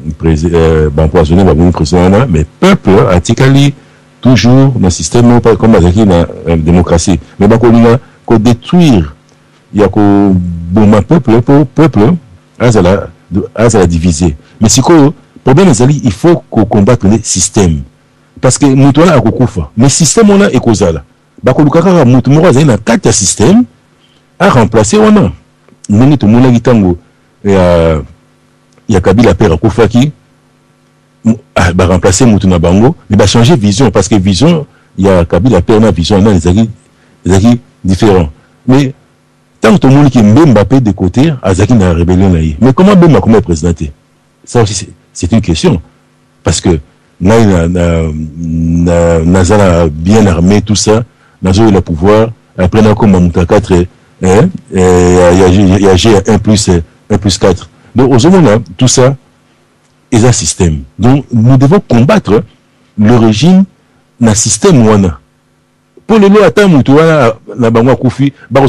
empoisonné, Baboumi président, mais peuple a ticali toujours dans le système comme dans la démocratie. Mais bah qu'on détruire, il y a que bon peuple pour peuple, à la à la diviser. Mais si que problème il faut qu'on combatte le système. Parce que nous avons un koufa, mais le système on a est causal. Bakolukaka mutu moko azali na kati ya système a remplacer wana nini to mona gitango ya ya Kabila père akufaki ba remplacer mutu na bango mais ba changer vision parce que vision ya Kabila père na vision na ezaki ezaki différent mais tant que monde qui Mbemba pe de côté azaki na rébellion na yi mais comment Mbemba comment présenté ça aussi c'est une question parce que na na na bien armé tout ça nous avons le pouvoir, après nous avons monté quatre, il y a G un plus un plus quatre. Donc, au moment tout ça, est un système. Donc, nous devons combattre le régime dans le système. Pour le lot, attends, nous avons Koufi,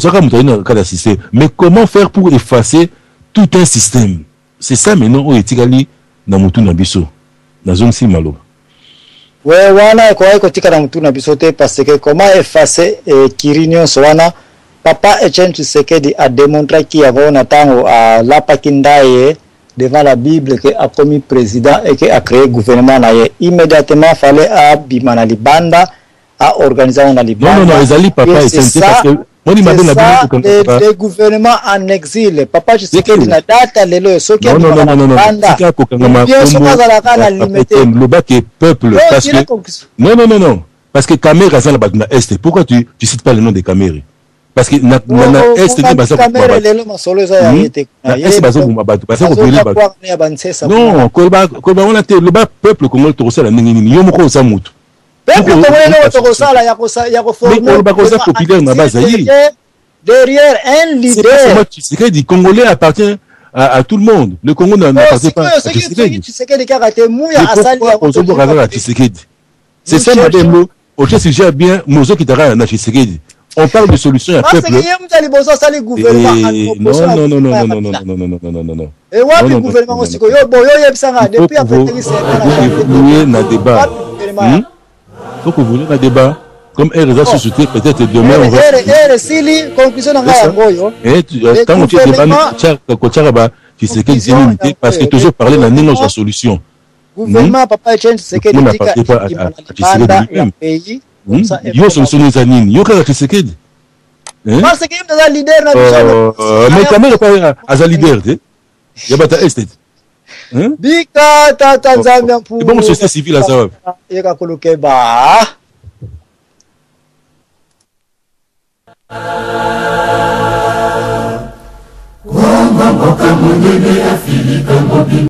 mais comment faire pour effacer tout un système? C'est ça maintenant, où est-il allé dans Moutou Nabiso, dans zone si malo.
Oui, wana kwa iko tika na mtu na bisote parce que comment effacer eh, Kirinyo Swana Papa Etienne Tshisekedi a démontré qu'il y avait un tango à la Pakindaye devant la Bible qui a commis président et qui a créé gouvernement naye. Immédiatement il fallait à Bimana Libanda à organiser un Libanda.
Non non non, ils allaient Papa Etienne parce que moi il m'a donné la Bible
le gouvernement en exil. Papa Tshisekedi na data lelo soki
non non non non non tika kokanga
bien sûr ça la limité
le bac est peuple parce que non non non non parce que Kamera ça la batna est pourquoi tu tu cites pas le nom de Kamera parce que na na est ni basa
Kamera lelo masolo za yete
est basa ko mabatu parce que ko non ko ba ko ba on a le bas peuple comme le torsa la nini yo moko za mutu
peuple comme le torsa la ya ko ya ko former
mais ko ba ko za populaire na base yi
derrière un leader.
C'est que du Congolais appartient à, à tout le monde. Le Congo n'appartient pas à Tshisekedi. C'est ça, madame. Au fait, sujet bien, Mozo qui t'arrête à Tshisekedi. On parle de solutions à peuple. Non, non, non, non, non, non, non, non, non, non, non, non, non.
Et ouais, le gouvernement aussi, yo, bon, yo, yeb sanga, depuis après, il s'est
fait un débat. Faut que vous voulez un débat. Comme elle les a suscité, peut-être demain on va. Quand tu débat, tu sais qu'il y a une unité parce que toujours parler dans notre solution.
Gouvernement, papa, change, c'est que
on n'a pas à pays. Yo solution les anines. Yo quand tu sais que.
Parce que il y a un leader.
Mais quand même pas à leader, il y a pas ta estate.
Bika ta Tanzania pour.
Bon, société civile à ça.
Il y a koloke ba. Kwa mboka munene Afrika mobi